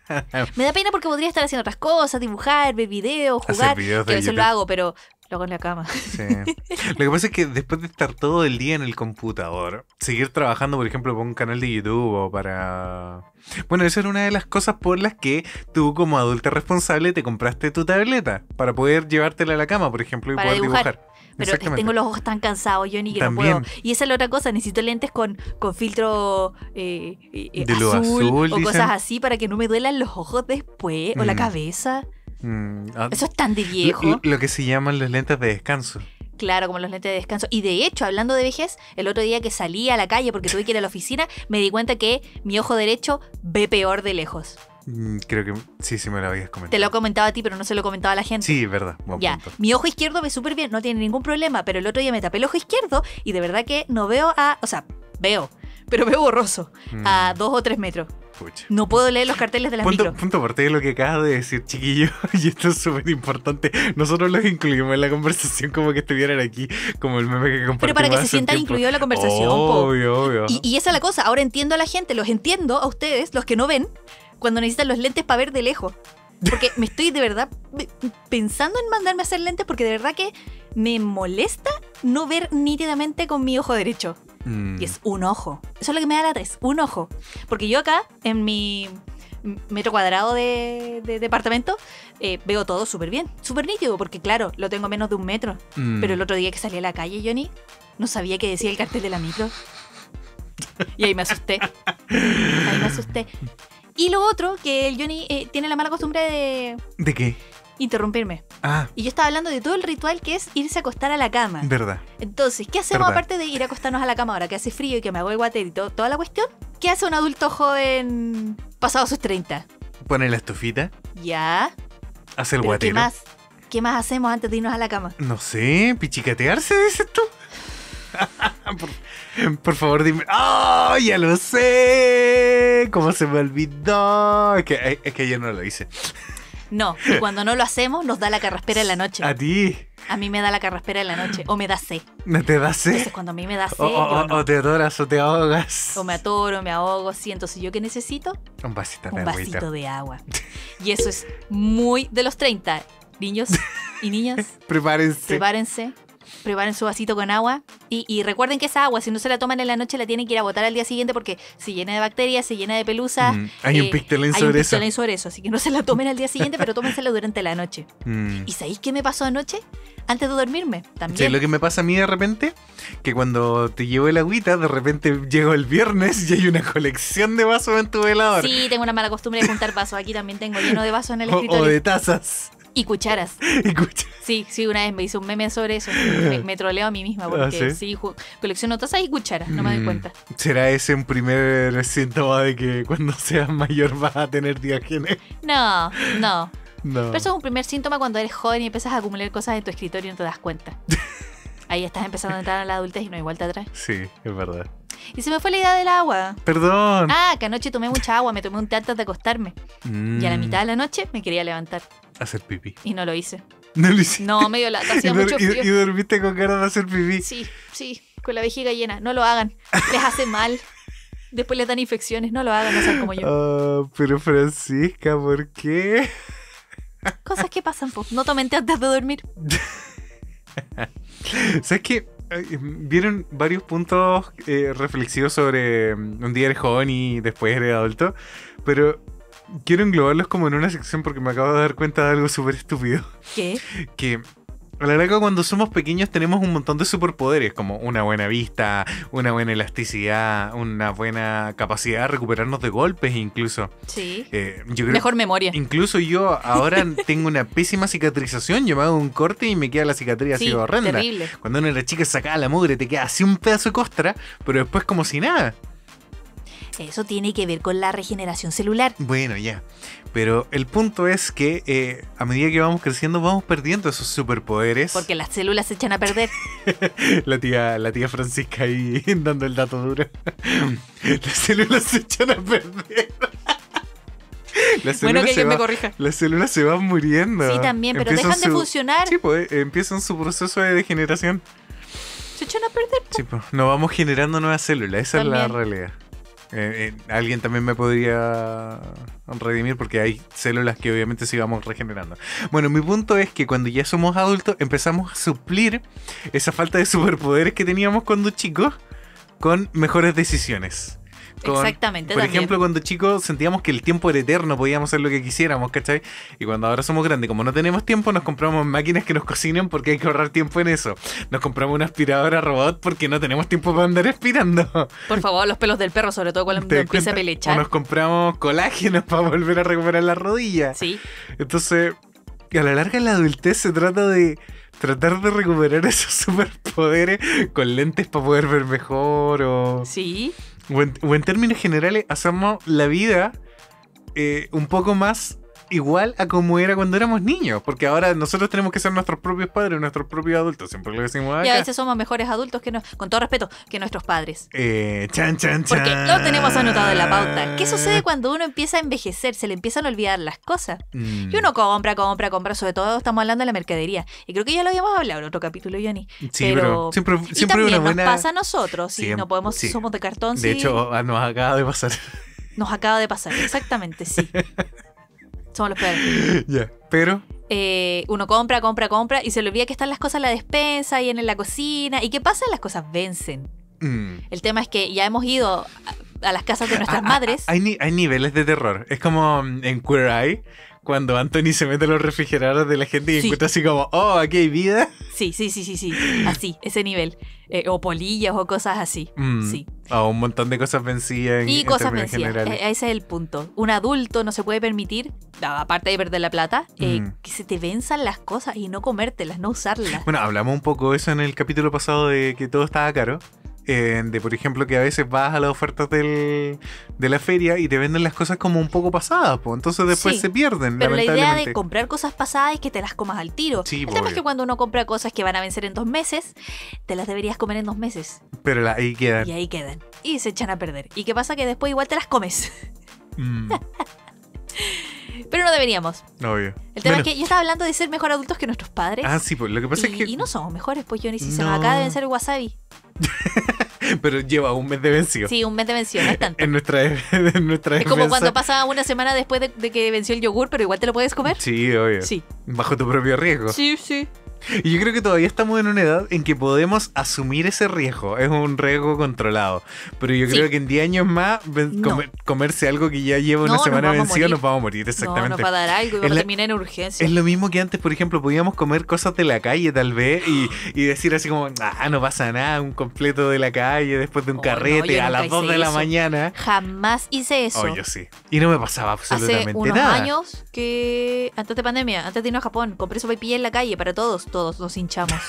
S2: Me da pena porque podría estar haciendo otras cosas, dibujar, ver videos,
S1: Hacer
S2: jugar.
S1: videos
S2: Que
S1: de
S2: a veces lo
S1: YouTube.
S2: hago, pero lo hago en la cama.
S1: Sí. Lo que pasa es que después de estar todo el día en el computador, seguir trabajando, por ejemplo, para un canal de YouTube o para... Bueno, esa era una de las cosas por las que tú como adulta responsable te compraste tu tableta para poder llevártela a la cama, por ejemplo, y
S2: Para
S1: poder
S2: dibujar.
S1: dibujar.
S2: Pero
S1: Exactamente.
S2: tengo los ojos tan cansados, Johnny, que
S1: También.
S2: no puedo. Y esa es la otra cosa, necesito lentes con, con filtro eh, eh,
S1: De luz
S2: azul,
S1: azul,
S2: o
S1: dicen.
S2: cosas así para que no me duelan los ojos después o la
S1: Mm.
S2: cabeza.
S1: Mm, ah,
S2: Eso es tan de
S1: lo,
S2: viejo.
S1: lo que se llaman los lentes de descanso.
S2: Claro, como los lentes de descanso. Y de hecho, hablando de vejez, el otro día que salí a la calle porque tuve que ir a la oficina, me di cuenta que mi ojo derecho ve peor de lejos.
S1: Mm, Creo que sí, sí me lo habías comentado.
S2: Te lo he comentado a ti, pero no se lo he comentado a la gente.
S1: Sí, verdad. Buen
S2: Ya,
S1: punto.
S2: mi ojo izquierdo ve súper bien, no tiene ningún problema, pero el otro día me tapé el ojo izquierdo y de verdad que no veo a... O sea, veo, pero veo borroso,
S1: Mm,
S2: a dos o tres metros.
S1: pucha.
S2: No puedo leer los carteles de las
S1: Punto,
S2: micro.
S1: punto aparte de lo que acabas de decir, chiquillo, y esto es súper importante. Nosotros los incluimos en la conversación como que estuvieran aquí, como el meme que compartimos.
S2: Pero para que se
S1: hace un
S2: sientan
S1: tiempo.
S2: incluidos en la conversación, po.
S1: Obvio, obvio.
S2: Y, y esa es la cosa, ahora entiendo a la gente, los entiendo a ustedes, los que no ven, cuando necesitan los lentes para ver de lejos. Porque me estoy de verdad pe- pensando en mandarme a hacer lentes porque de verdad que me molesta no ver nítidamente con mi ojo derecho.
S1: Mm,
S2: Y es un ojo. Eso es lo que me da la tres, un ojo. Porque yo acá, en mi metro cuadrado de, de departamento, eh, veo todo súper bien, súper nítido, porque claro, lo tengo a menos de un metro.
S1: mm.
S2: Pero el otro día que salí a la calle, Johnny, no sabía qué decía el cartel de la micro. Y ahí me asusté. Ahí me asusté. Y lo otro, que el Johnny eh, tiene la mala costumbre de
S1: ¿De qué?
S2: interrumpirme.
S1: Ah,
S2: Y yo estaba hablando de todo el ritual que es irse a acostar a la cama.
S1: verdad.
S2: Entonces, ¿qué hacemos
S1: Verdad.
S2: aparte de ir a acostarnos a la cama ahora que hace frío y que me hago el guatero y todo- toda la cuestión? ¿Qué hace un adulto joven pasado sus treinta?
S1: Pone la estufita,
S2: Ya.
S1: hace el
S2: ¿Pero
S1: guatero.
S2: qué más? ¿Qué más hacemos antes de irnos a la cama?
S1: No sé, pichicatearse, dices tú. por, por favor, dime. ¡Oh, ya lo sé! ¿Cómo se me olvidó? Es que, es que ayer no lo hice.
S2: No, y cuando no lo hacemos nos da la carraspera en la noche.
S1: A ti,
S2: A mí me da la carraspera en la noche o me da sed.
S1: ¿no te da sed?
S2: Entonces cuando a mí me da sed,
S1: O, o-
S2: yo no.
S1: o te adoras o te ahogas.
S2: O me atoro, me ahogo, sí. Entonces, ¿yo qué necesito?
S1: Un vasito de
S2: Un
S1: agüita.
S2: vasito de agua. Y eso es muy de los treinta. Niños y niñas,
S1: Prepárense.
S2: prepárense. Preparen su vasito con agua y, y recuerden que esa agua, si no se la toman en la noche, la tienen que ir a botar al día siguiente porque se llena de bacterias, se llena de pelusa.
S1: Mm, hay un pixelín
S2: hay un
S1: sobre eso.
S2: pixelín sobre eso, así que no se la tomen al día siguiente, pero tómensela durante la noche.
S1: Mm.
S2: ¿Y sabéis qué me pasó anoche? Antes de dormirme, también.
S1: ¿Sabes lo que me pasa a mí de repente? Que cuando te llevo el agüita, de repente llego el viernes y hay una colección de vasos en tu velador.
S2: Sí, tengo una mala costumbre de juntar vasos. Aquí también tengo lleno de vasos en el
S1: O,
S2: escritorio.
S1: o de tazas.
S2: Y cucharas.
S1: Y cucha-
S2: Sí, sí, una vez me hice un meme sobre eso. Me, me troleo a mí misma porque
S1: ¿Ah, sí?
S2: sí, ju- colecciono tazas y cucharas, no me doy
S1: Mm,
S2: cuenta.
S1: ¿Será ese un primer síntoma de que cuando seas mayor vas a tener diágenes?
S2: No, no.
S1: No.
S2: Pero eso es un primer síntoma cuando eres joven y empiezas a acumular cosas en tu escritorio y no te das cuenta. Ahí estás empezando a entrar a la adultez y no hay vuelta atrás.
S1: Sí, es verdad.
S2: Y se me fue la idea del agua.
S1: Perdón.
S2: Ah, que anoche tomé mucha agua, me tomé un té antes de acostarme.
S1: Mm,
S2: Y a la mitad de la noche me quería levantar.
S1: Hacer pipí.
S2: Y no lo hice.
S1: No lo hiciste.
S2: No, medio lata, hacía
S1: y, dor-
S2: mucho
S1: y-
S2: frío.
S1: y dormiste con ganas de hacer pipí.
S2: Sí, sí, con la vejiga llena. No lo hagan. Les hace mal. Después les dan infecciones. No lo hagan, no sean como yo.
S1: Ah, pero Francisca, ¿por qué?
S2: Cosas que pasan, po. No tomen té antes de dormir.
S1: ¿Sabes qué? Eh, Vieron varios puntos eh, reflexivos sobre mm, un día eres joven y después eres adulto, pero quiero englobarlos como en una sección porque me acabo de dar cuenta de algo súper estúpido.
S2: ¿Qué?
S1: Que a la larga cuando somos pequeños tenemos un montón de superpoderes, como una buena vista, una buena elasticidad, una buena capacidad de recuperarnos de golpes incluso.
S2: Sí.
S1: Eh, yo creo
S2: Mejor memoria.
S1: Incluso yo ahora tengo una pésima cicatrización, yo me hago un corte y me queda la cicatriz así
S2: Sí,
S1: horrenda.
S2: terrible.
S1: Cuando uno era chica sacaba la mugre, te queda así un pedazo de costra, pero después como si nada.
S2: Eso tiene que ver con la regeneración celular.
S1: Bueno, ya. Pero el punto es que eh, a medida que vamos creciendo vamos perdiendo esos superpoderes.
S2: Porque las células se echan a perder.
S1: La tía, la tía Francisca ahí dando el dato duro. Las células se echan a perder. Las
S2: Bueno,
S1: células
S2: que
S1: se
S2: alguien me
S1: va-
S2: corrija.
S1: Las células se van muriendo.
S2: Sí, también, pero
S1: Empiezan
S2: dejan de
S1: su-
S2: funcionar.
S1: Sí, pues eh, empiezan su proceso de degeneración.
S2: Se echan a perder.
S1: Sí, pues nos vamos generando nuevas células. Esa es la
S2: También.
S1: realidad. Eh, eh, alguien también me podría redimir porque hay células que obviamente sigamos regenerando. Bueno, mi punto es que cuando ya somos adultos empezamos a suplir esa falta de superpoderes que teníamos cuando chicos con mejores decisiones. Con-
S2: Exactamente,
S1: Por
S2: también.
S1: ejemplo, cuando chicos sentíamos que el tiempo era eterno, podíamos hacer lo que quisiéramos, ¿cachai? Y cuando ahora somos grandes, como no tenemos tiempo, nos compramos máquinas que nos cocinen porque hay que ahorrar tiempo en eso. Nos compramos una aspiradora robot porque no tenemos tiempo para andar aspirando.
S2: Por favor, los pelos del perro, sobre todo cuando
S1: ¿Te das
S2: empieza a
S1: cuenta? O
S2: pelechar.
S1: nos compramos colágenos para volver a recuperar la rodilla.
S2: Sí.
S1: Entonces, a la larga la adultez se trata de tratar de recuperar esos superpoderes con lentes para poder ver mejor o...
S2: Sí.
S1: O en, o en términos generales, hacemos la vida eh, un poco más igual a como era cuando éramos niños. Porque ahora nosotros tenemos que ser nuestros propios padres, nuestros propios adultos. Siempre lo decimos acá.
S2: Y a veces somos mejores adultos que no, con todo respeto, que nuestros padres.
S1: Eh, chan, chan, chan.
S2: Porque lo tenemos anotado en la pauta. ¿Qué sucede cuando uno empieza a envejecer? Se le empiezan a olvidar las cosas.
S1: Mm,
S2: Y uno compra, compra, compra. Sobre todo estamos hablando de la mercadería. Y creo que ya lo habíamos hablado en otro capítulo, Johnny.
S1: Sí, pero siempre,
S2: Y
S1: siempre
S2: también
S1: una buena...
S2: nos pasa a nosotros. Si
S1: Siempre,
S2: no podemos,
S1: sí.
S2: somos de cartón.
S1: De
S2: sí.
S1: hecho, ah, nos acaba de pasar.
S2: Nos acaba de pasar. Exactamente, sí. Somos los peores.
S1: Ya, pero...
S2: Eh, uno compra, compra, compra. Y se le olvida que están las cosas en la despensa y en la cocina. ¿Y qué pasa? Las cosas vencen.
S1: mm.
S2: El tema es que ya hemos ido a, a las casas de nuestras
S1: Ah, ah,
S2: madres.
S1: ah, hay, ni- hay niveles de terror. Es como mm, en Queer Eye, cuando Anthony se mete a los refrigeradores de la gente y
S2: Sí.
S1: encuentra así como, oh, aquí hay vida.
S2: Sí, sí, sí, sí, sí. Así, ese nivel. Eh, o polillas o cosas así.
S1: Mm.
S2: Sí.
S1: Ah, un montón de cosas vencidas en,
S2: Y
S1: en
S2: cosas
S1: términos
S2: vencidas.
S1: generales.
S2: Eh, Ese es el punto. Un adulto no se puede permitir, a- aparte de perder la plata, eh,
S1: Mm.
S2: que se te venzan las cosas y no comértelas, no usarlas.
S1: Bueno, hablamos un poco de eso en el capítulo pasado de que todo estaba caro. Eh, de, por ejemplo, que a veces vas a las ofertas del, de la feria y te venden las cosas como un poco pasadas, pues entonces después
S2: Sí,
S1: se pierden,
S2: Pero la idea
S1: lamentablemente.
S2: de comprar cosas pasadas es que te las comas al tiro.
S1: Sí,
S2: el tema
S1: obvio.
S2: es que cuando uno compra cosas que van a vencer en dos meses, te las deberías comer en dos meses.
S1: Pero la- ahí quedan.
S2: Y ahí quedan. Y se echan a perder. ¿Y qué pasa? Que después igual te las comes.
S1: Mm,
S2: Pero no deberíamos.
S1: obvio.
S2: El tema
S1: Bueno,
S2: es que yo estaba hablando de ser mejor adultos que nuestros padres.
S1: Ah, sí, pues lo que pasa
S2: y,
S1: es que...
S2: y no somos mejores, pues Johnny, si se
S1: No.
S2: nos acaba de vencer el wasabi.
S1: Pero lleva un mes de vencido.
S2: Sí, un mes de venció, no es tanto.
S1: En nuestra, en nuestra
S2: Es como
S1: defensa.
S2: cuando pasa una semana después de, de que venció el yogur, pero igual te lo puedes comer.
S1: Sí, obvio.
S2: Sí.
S1: Bajo tu propio riesgo.
S2: Sí, sí.
S1: Y yo creo que todavía estamos en una edad en que podemos asumir ese riesgo. Es un riesgo controlado. Pero yo
S2: Sí.
S1: creo que en diez años más, ven-
S2: No.
S1: comer- comerse algo que ya lleva
S2: No,
S1: una
S2: nos
S1: semana
S2: vamos a
S1: vencida,
S2: morir.
S1: nos vamos a morir,
S2: No,
S1: exactamente.
S2: nos va a dar algo y
S1: Es
S2: vamos a
S1: la-
S2: terminar en urgencia.
S1: Es lo mismo que antes, por ejemplo, podíamos comer cosas de la calle tal vez y, y decir así como, ah, no pasa nada, un completo de la calle después de un
S2: Oh, no,
S1: carrete
S2: yo
S1: a
S2: nunca
S1: las dos
S2: hice
S1: de la
S2: eso.
S1: mañana.
S2: Jamás hice eso.
S1: Oh, yo sí. Y no me pasaba
S2: Hace
S1: absolutamente
S2: unos
S1: nada.
S2: años que, antes de pandemia, antes de irnos a Japón, compré sopaipilla en la calle para todos, todos nos hinchamos.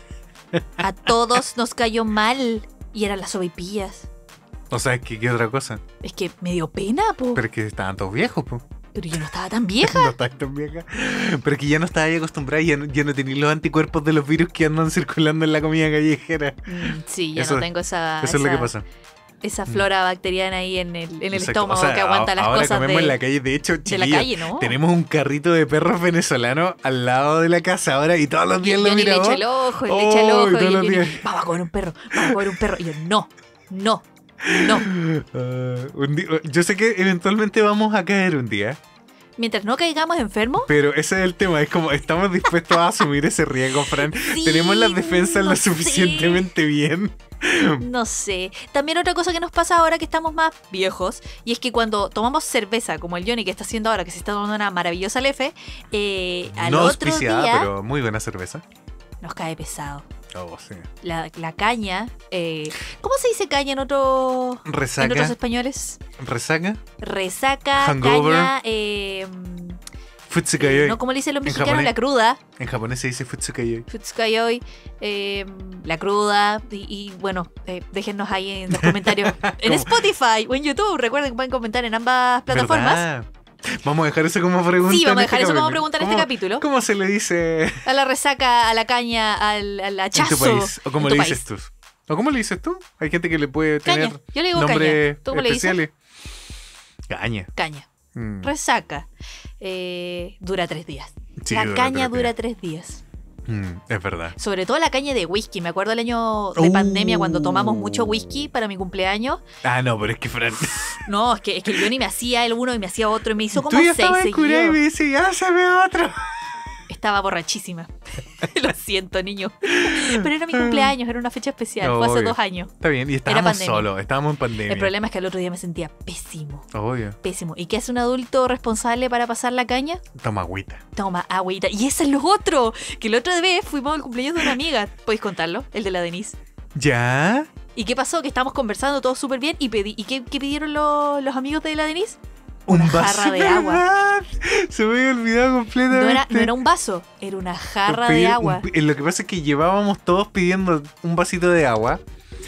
S2: A todos nos cayó mal y eran las sopaipillas.
S1: O sea, es que qué otra cosa.
S2: Es que me dio pena, po.
S1: Pero es que estaban todos viejos, pues.
S2: Pero yo no estaba tan vieja.
S1: No estás tan vieja. Pero es que ya no estaba ahí acostumbrada y ya no, ya no tenías los anticuerpos de los virus que andan circulando en la comida callejera.
S2: Mm, sí, ya
S1: Eso-
S2: no tengo esa,
S1: Eso es lo
S2: esa,
S1: que pasa.
S2: esa flora bacteriana ahí en el, en el
S1: Exacto.
S2: estómago
S1: O sea,
S2: que aguanta
S1: a-
S2: las
S1: ahora
S2: cosas
S1: comemos
S2: de,
S1: en la calle. De hecho,
S2: de la
S1: chiquillos,
S2: calle, ¿no?
S1: tenemos un carrito de perros venezolanos al lado de la casa ahora y todos los
S2: Y
S1: días
S2: el
S1: lo
S2: Johnny le
S1: miramos.
S2: echa el ojo, él le echa el
S1: Oh,
S2: ojo.
S1: y todos
S2: Y el
S1: los
S2: Johnny,
S1: días.
S2: vamos a comer un perro, vamos a comer un perro. Y yo, no, no, no.
S1: Ah, un día- yo sé que eventualmente vamos a caer un día,
S2: Mientras no caigamos enfermos,
S1: pero ese es el tema. Es como, estamos dispuestos a asumir ese riesgo, Fran.
S2: sí,
S1: Tenemos las defensas
S2: no
S1: lo
S2: sé.
S1: suficientemente bien.
S2: No sé. También otra cosa que nos pasa ahora que estamos más viejos, y es que cuando tomamos cerveza, como el Johnny que está haciendo ahora, que se está tomando una maravillosa Lefe, eh, al
S1: No
S2: otro
S1: auspiciada,
S2: día
S1: pero muy buena cerveza.
S2: nos cae pesado.
S1: Oh, sí.
S2: La, la caña, eh, ¿cómo se dice caña en, otro, en
S1: Resaca.
S2: otros españoles?
S1: Resaca.
S2: Resaca,
S1: Hangover.
S2: caña, eh,
S1: Futsukayoi.
S2: no como le dicen los
S1: En
S2: mexicanos,
S1: japonés.
S2: la cruda.
S1: En japonés se dice Futsukayoi.
S2: Futsukayoi, eh, la cruda, y, y bueno, eh, déjennos ahí en los comentarios en
S1: ¿Cómo?
S2: Spotify o en YouTube. Recuerden que pueden comentar en ambas plataformas.
S1: ¿Verdad? Vamos a dejar eso como pregunta.
S2: Sí, vamos a
S1: en este
S2: dejar eso como
S1: capítulo.
S2: pregunta en este
S1: ¿Cómo-
S2: capítulo.
S1: ¿Cómo se le dice
S2: A la resaca, a la caña, al, al
S1: en
S2: hachazo.
S1: tu país? ¿O cómo
S2: en
S1: le
S2: tu
S1: dices
S2: país.
S1: tú? ¿O cómo le dices tú? Hay gente que le puede
S2: Caña.
S1: tener
S2: Yo le digo
S1: nombres
S2: caña. ¿Tú cómo le dices?
S1: especiales. Caña.
S2: Caña.
S1: Mm.
S2: Resaca. Eh, dura tres días.
S1: Sí,
S2: la
S1: dura
S2: caña
S1: tres
S2: dura
S1: días.
S2: tres días.
S1: Mm, es verdad.
S2: Sobre todo la caña de whisky. Me acuerdo el año de
S1: Uh.
S2: pandemia cuando tomamos mucho whisky para mi cumpleaños.
S1: Ah, no, pero es que Fran.
S2: No, es que, es que el Johnny me hacía el uno y me hacía otro y me hizo como
S1: Tú ya
S2: seis
S1: estabas curada y me
S2: seguidos.
S1: dice, ya se ve otro.
S2: Estaba borrachísima. Lo siento, niño. Pero era mi cumpleaños, era una fecha especial. Fue hace
S1: Obvio.
S2: dos años.
S1: Está bien, y estábamos
S2: pandemia.
S1: solos, estábamos en pandemia.
S2: El problema es que al otro día me sentía pésimo.
S1: Obvio.
S2: Pésimo. ¿Y qué hace un adulto responsable para pasar la caña?
S1: Toma agüita.
S2: Toma agüita. Y eso es lo otro. Que la otra vez fuimos al cumpleaños de una amiga. ¿Podéis contarlo? El de la Denise.
S1: ¿Ya?
S2: ¿Y qué pasó? Que estábamos conversando todos súper bien. ¿Y, pedí, ¿y qué, qué pidieron los, los amigos de la Denise?
S1: Un
S2: Una
S1: vaso
S2: jarra de agua.
S1: verdad. Se me había olvidado completamente.
S2: No era, no era un vaso, era una jarra de
S1: Pedir
S2: agua.
S1: un- eh, lo que pasa es que llevábamos todos pidiendo un vasito de agua.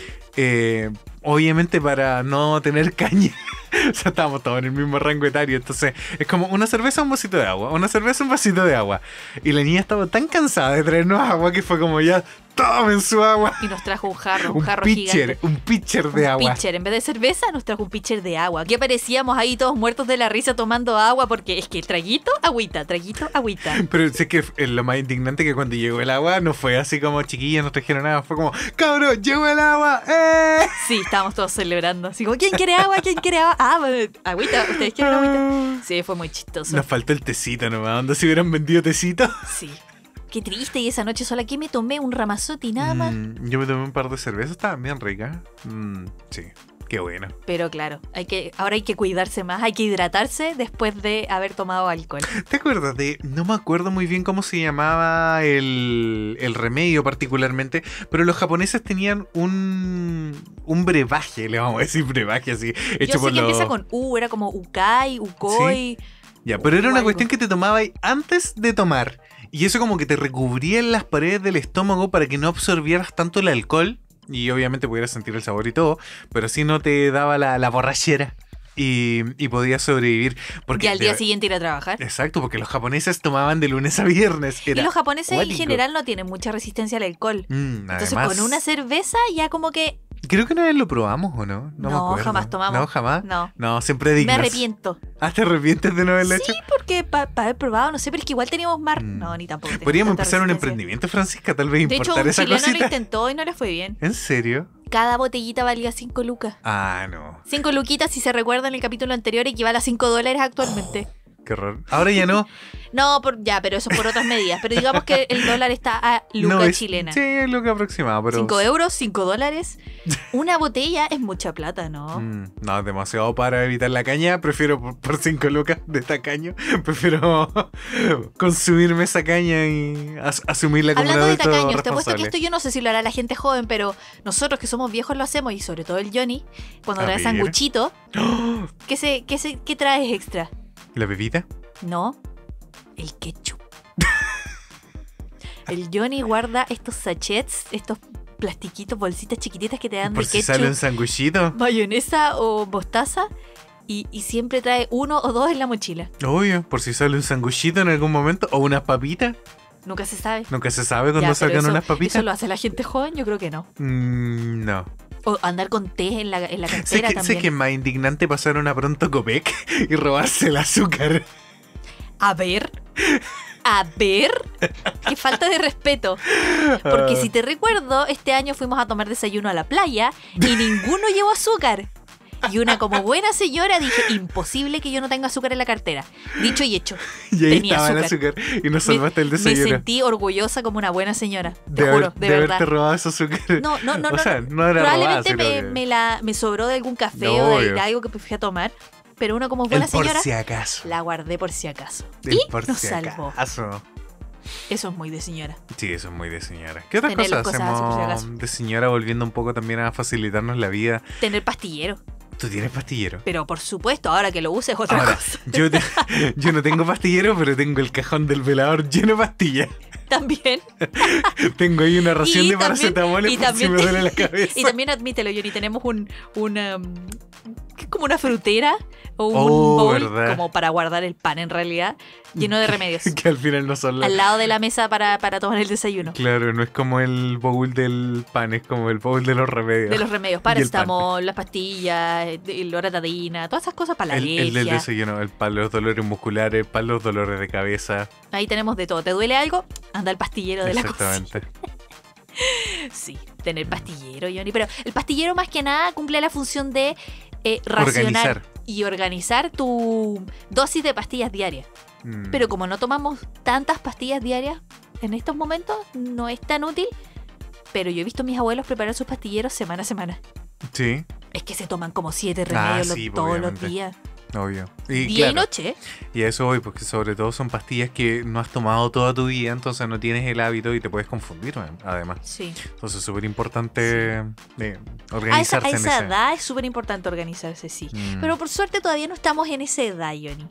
S1: eh, obviamente para no tener caña. O sea, estábamos todos en el mismo rango etario. Entonces, es como una cerveza, un vasito de agua. Una cerveza, un vasito de agua. Y la niña estaba tan cansada de traernos agua que fue como ya, tomen su agua.
S2: Y nos trajo un jarro, un,
S1: Un
S2: jarro
S1: pitcher,
S2: gigante.
S1: un pitcher de
S2: un
S1: agua.
S2: pitcher, en vez de cerveza nos trajo un pitcher de agua. Que aparecíamos ahí todos muertos de la risa tomando agua porque es que traguito, agüita, traguito, agüita.
S1: Pero sé que eh, lo más indignante que cuando llegó el agua no fue así como chiquillas, no trajeron nada. Fue como, cabrón, llegó el agua. ¡Eh!
S2: Sí, estábamos todos celebrando. Así como, ¿quién quiere agua? ¿Quién quiere agua? Ah, bueno, agüita, ¿ustedes quieren agüita? Sí, fue muy chistoso.
S1: Nos faltó el tecito nomás. ¿Dónde se hubieran vendido tecito?
S2: Sí. Qué triste, y esa noche sola que me tomé un ramazote y nada más.
S1: Mm, yo me tomé un par de cervezas, estaban bien ricas. Mm, sí, qué bueno.
S2: Pero claro, hay que, ahora hay que cuidarse más, hay que hidratarse después de haber tomado alcohol.
S1: ¿Te acuerdas de.? No me acuerdo muy bien cómo se llamaba el, el remedio particularmente, pero los japoneses tenían un. Un brebaje, le vamos a decir brebaje así, hecho
S2: Yo sé
S1: por
S2: que
S1: los.
S2: empieza con U, era como Ukai, Ukoi.
S1: Ya, pero era
S2: o
S1: una
S2: algo.
S1: cuestión que te tomabas antes de tomar. Y eso como que te recubría en las paredes del estómago para que no absorbieras tanto el alcohol. Y obviamente pudieras sentir el sabor y todo. Pero sí no te daba la, la borrachera. Y, y podías sobrevivir. Porque
S2: Y al
S1: de-
S2: día siguiente ir a trabajar.
S1: Exacto, porque los japoneses tomaban de lunes a viernes. Era
S2: Y los japoneses en
S1: cuático.
S2: general no tienen mucha resistencia al alcohol.
S1: Mm,
S2: Entonces
S1: además,
S2: con una cerveza ya como que
S1: creo que una vez lo probamos, ¿o no? No, me
S2: No,
S1: acuerdo.
S2: jamás tomamos.
S1: No, jamás.
S2: no.
S1: No, siempre
S2: Me
S1: dignos.
S2: arrepiento.
S1: Ah, ¿te arrepientes de no haberlo
S2: Sí,
S1: hecho?
S2: porque para haber probado, no sé, pero es que igual teníamos mar.
S1: Mm.
S2: No, ni tampoco. teníamos
S1: Podríamos
S2: tanta
S1: empezar un
S2: resistencia.
S1: emprendimiento, Francisca, tal vez
S2: De hecho,
S1: importar
S2: un
S1: esa
S2: chileno lo
S1: cosita.
S2: intentó y no le fue bien.
S1: ¿En serio?
S2: Cada botellita valía cinco lucas.
S1: Ah, no.
S2: Cinco luquitas, si se recuerda en el capítulo anterior, equivale a cinco dólares actualmente.
S1: qué horror. Ahora ya no.
S2: No, por, ya, pero eso por otras medidas. Pero digamos que el dólar está a luca
S1: no es,
S2: chilena.
S1: Sí, es luca aproximado, pero...
S2: Cinco euros, cinco dólares. Una botella es mucha plata, ¿no?
S1: Mm, no, demasiado para evitar la caña. Prefiero por, por cinco lucas de tacaño. Prefiero consumirme esa caña y as, asumirla como
S2: Hablando
S1: un
S2: de
S1: adulto
S2: tacaños, te apuesto que
S1: responsable.
S2: esto yo no sé si lo hará la gente joven, pero nosotros que somos viejos lo hacemos, y sobre todo el Johnny, cuando
S1: A
S2: trae
S1: ver.
S2: sanguchito,
S1: ¡Oh!
S2: ¿qué, se, qué, se, ¿qué traes extra?
S1: ¿La bebida?
S2: No, el ketchup. El Johnny guarda estos sachets, estos plastiquitos, bolsitas chiquititas que te dan
S1: Por
S2: de
S1: si
S2: ketchup,
S1: sale un sanguchito.
S2: mayonesa o mostaza, y, y siempre trae uno o dos en la mochila.
S1: Obvio, por si sale un sanguchito en algún momento. O unas papitas.
S2: Nunca se sabe.
S1: Nunca se sabe cuando
S2: Ya, pero
S1: salgan
S2: eso-
S1: unas papitas.
S2: ¿Eso lo hace la gente joven? Yo creo que no.
S1: Mm, no.
S2: O andar con té en la, en la
S1: Sé
S2: cartera
S1: que,
S2: también.
S1: sé que es más indignante pasar una pronto Copec y robarse el azúcar.
S2: A ver. A ver. Qué falta de respeto. Porque
S1: Ah.
S2: si te recuerdo, este año fuimos a tomar desayuno a la playa y ninguno llevó azúcar. Y una como buena señora dije, imposible que yo no tenga azúcar en la cartera. Dicho y hecho.
S1: Y ahí
S2: Tenía
S1: estaba el
S2: azúcar.
S1: azúcar y nos
S2: Me,
S1: salvaste el
S2: me
S1: desayuno.
S2: sentí orgullosa como una buena señora. Te
S1: de
S2: juro,
S1: haber-
S2: de,
S1: de
S2: verdad.
S1: haberte robado ese azúcar.
S2: No, no, no,
S1: o
S2: no.
S1: sea,
S2: no.
S1: no era
S2: Probablemente
S1: robada,
S2: me,
S1: sino que-
S2: me la, me sobró de algún café
S1: No,
S2: o de,
S1: obvio.
S2: de algo que fui a tomar. Pero una como buena
S1: el por
S2: señora,
S1: si acaso.
S2: la guardé por si acaso.
S1: El
S2: y
S1: por
S2: nos
S1: si
S2: salvó.
S1: acaso.
S2: Eso es muy de señora.
S1: Sí, eso es muy de señora. ¿Qué otras
S2: Tener las
S1: cosas
S2: cosas así por si
S1: hacemos
S2: acaso.
S1: de señora volviendo un poco también a facilitarnos la vida?
S2: Tener pastillero.
S1: ¿Tú tienes pastillero?
S2: Pero por supuesto, ahora que lo uses es otra
S1: Ahora,
S2: cosa.
S1: yo, te- yo no tengo pastillero, pero tengo el cajón del velador lleno de pastillas.
S2: También.
S1: Tengo ahí una ración
S2: Y
S1: de
S2: también-
S1: paracetamol
S2: y
S1: por si
S2: también
S1: me
S2: te-
S1: duele la cabeza.
S2: Y también admítelo, Johnny, tenemos un, una, mm, ¿qué es como una frutera o un
S1: Oh,
S2: bowl
S1: ¿verdad?
S2: como para guardar el pan en realidad, lleno de remedios.
S1: Que al final no son las...
S2: Al lado de la mesa para, para tomar el desayuno.
S1: Claro, no es como el bowl del pan, es como el bowl de los remedios.
S2: De los remedios,
S1: Y el pan.
S2: paracetamol, las pastillas, el loratadina, todas esas cosas para la
S1: El, el del
S2: alergia.
S1: desayuno, el para los dolores musculares, para los dolores de cabeza.
S2: Ahí tenemos de todo. ¿Te duele algo? Anda al pastillero de la cocina.
S1: Exactamente.
S2: Sí, tener pastillero, Johnny. Pero el pastillero más que nada cumple la función de eh, racionar
S1: Organizar.
S2: y organizar tu dosis de pastillas diarias.
S1: Mm.
S2: Pero como no tomamos tantas pastillas diarias en estos momentos, no es tan útil. Pero yo he visto a mis abuelos preparar sus pastilleros semana a semana.
S1: Sí,
S2: Es que se toman como siete
S1: Ah,
S2: remedios lo-
S1: sí,
S2: todos
S1: obviamente.
S2: los días.
S1: obvio. Y
S2: Día y
S1: claro,
S2: noche.
S1: y a eso voy, porque sobre todo son pastillas que no has tomado toda tu vida, entonces no tienes el hábito y te puedes confundir, man, además.
S2: Sí.
S1: Entonces es súper importante eh,
S2: A esa,
S1: organizarse
S2: a
S1: en
S2: esa
S1: ese.
S2: edad es súper importante organizarse, sí.
S1: Mm.
S2: Pero por suerte todavía no estamos en esa edad, Johnny.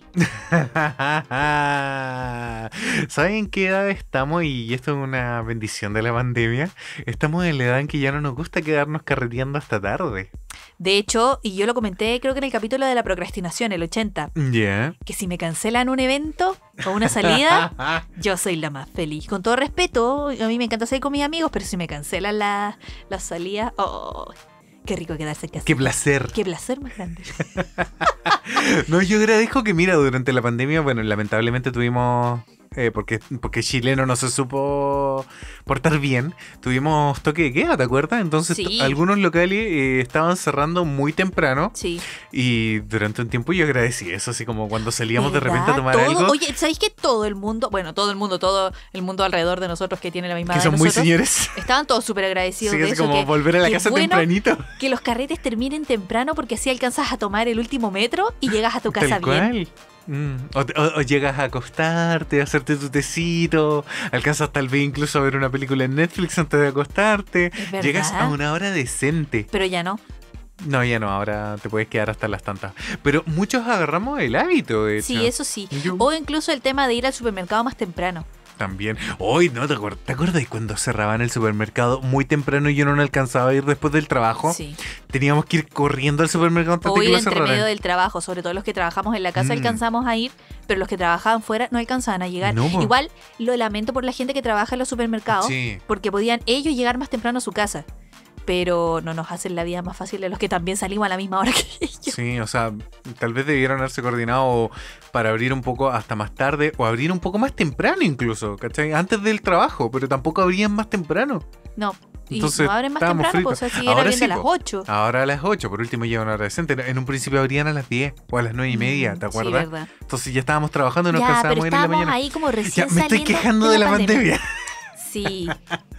S1: ¿Saben en qué edad estamos? Y esto es una bendición de la pandemia. Estamos en la edad en que ya no nos gusta quedarnos carreteando hasta tarde.
S2: De hecho, y yo lo comenté creo que en el capítulo de la procrastinación, el ochenta,
S1: Ya.
S2: que si me cancelan un evento o una salida, yo soy la más feliz. Con todo respeto, a mí me encanta salir con mis amigos, pero si me cancelan la, la salida, oh, qué rico quedarse en casa.
S1: Qué placer.
S2: Qué placer más grande.
S1: No, yo agradezco que, mira, durante la pandemia, bueno, lamentablemente tuvimos, eh, porque, porque chileno no se supo portar bien, tuvimos toque de queda, ¿te acuerdas? Entonces,
S2: Sí.
S1: t- algunos locales eh, estaban cerrando muy temprano
S2: Sí.
S1: y durante un tiempo yo agradecí eso, así como cuando salíamos de repente a
S2: ¿Verdad?
S1: tomar
S2: Todo-
S1: algo,
S2: Oye, ¿sabéis que todo el mundo, bueno, todo el mundo, todo el mundo alrededor de nosotros que tiene la misma
S1: que
S2: edad
S1: son
S2: de
S1: muy
S2: nosotros,
S1: señores.
S2: estaban todos súper agradecidos
S1: Sí,
S2: de
S1: así
S2: eso,
S1: como
S2: que,
S1: volver a la
S2: que
S1: casa
S2: bueno
S1: tempranito.
S2: que los carretes terminen temprano porque así alcanzas a tomar el último metro y llegas a tu casa
S1: Tal
S2: bien.
S1: cual. Mm. O, o- o llegas a acostarte, a hacerte tu tecito, alcanzas tal vez incluso a ver una película en Netflix antes de acostarte.
S2: Es verdad.
S1: Llegas a una hora decente.
S2: Pero ya no.
S1: No, ya no, ahora te puedes quedar hasta las tantas. Pero muchos agarramos el hábito, de hecho.
S2: Sí, eso sí.
S1: Yo
S2: O incluso el tema de ir al supermercado más temprano.
S1: también. Hoy, ¿no? ¿Te acuerdas? ¿Te acuerdas de cuando cerraban el supermercado muy temprano y yo no alcanzaba a ir después del trabajo?
S2: Sí.
S1: Teníamos que ir corriendo al supermercado antes
S2: O
S1: de que
S2: ir
S1: lo
S2: entre
S1: cerraran.
S2: medio del trabajo, sobre todo los que trabajamos en la casa
S1: Mm.
S2: alcanzamos a ir, pero los que trabajaban fuera no alcanzaban a llegar.
S1: No, po.
S2: Igual lo lamento por la gente que trabaja en los supermercados,
S1: Sí.
S2: porque podían ellos llegar más temprano a su casa. Pero no nos hacen la vida más fácil a los que también salimos a la misma hora que ellos.
S1: Sí, o sea, tal vez debieran haberse coordinado para abrir un poco hasta más tarde o abrir un poco más temprano incluso, ¿cachai? Antes del trabajo, pero tampoco abrían más temprano.
S2: No, Y
S1: Entonces,
S2: no abren más
S1: estábamos
S2: temprano,
S1: fritos.
S2: pues, o sea, si era
S1: Ahora
S2: abriendo
S1: sí,
S2: a las
S1: po.
S2: ocho.
S1: Ahora a las ocho, por último llevan una hora decente. En un principio abrían a las diez o a las nueve y media, ¿te
S2: Mm, sí,
S1: acuerdas?
S2: verdad.
S1: Entonces ya estábamos trabajando y nos
S2: Ya, pero
S1: cansábamos de ir en la
S2: estábamos
S1: mañana.
S2: ahí como
S1: Ya,
S2: recién
S1: me estoy
S2: saliendo
S1: quejando de la pandemia.
S2: Sí.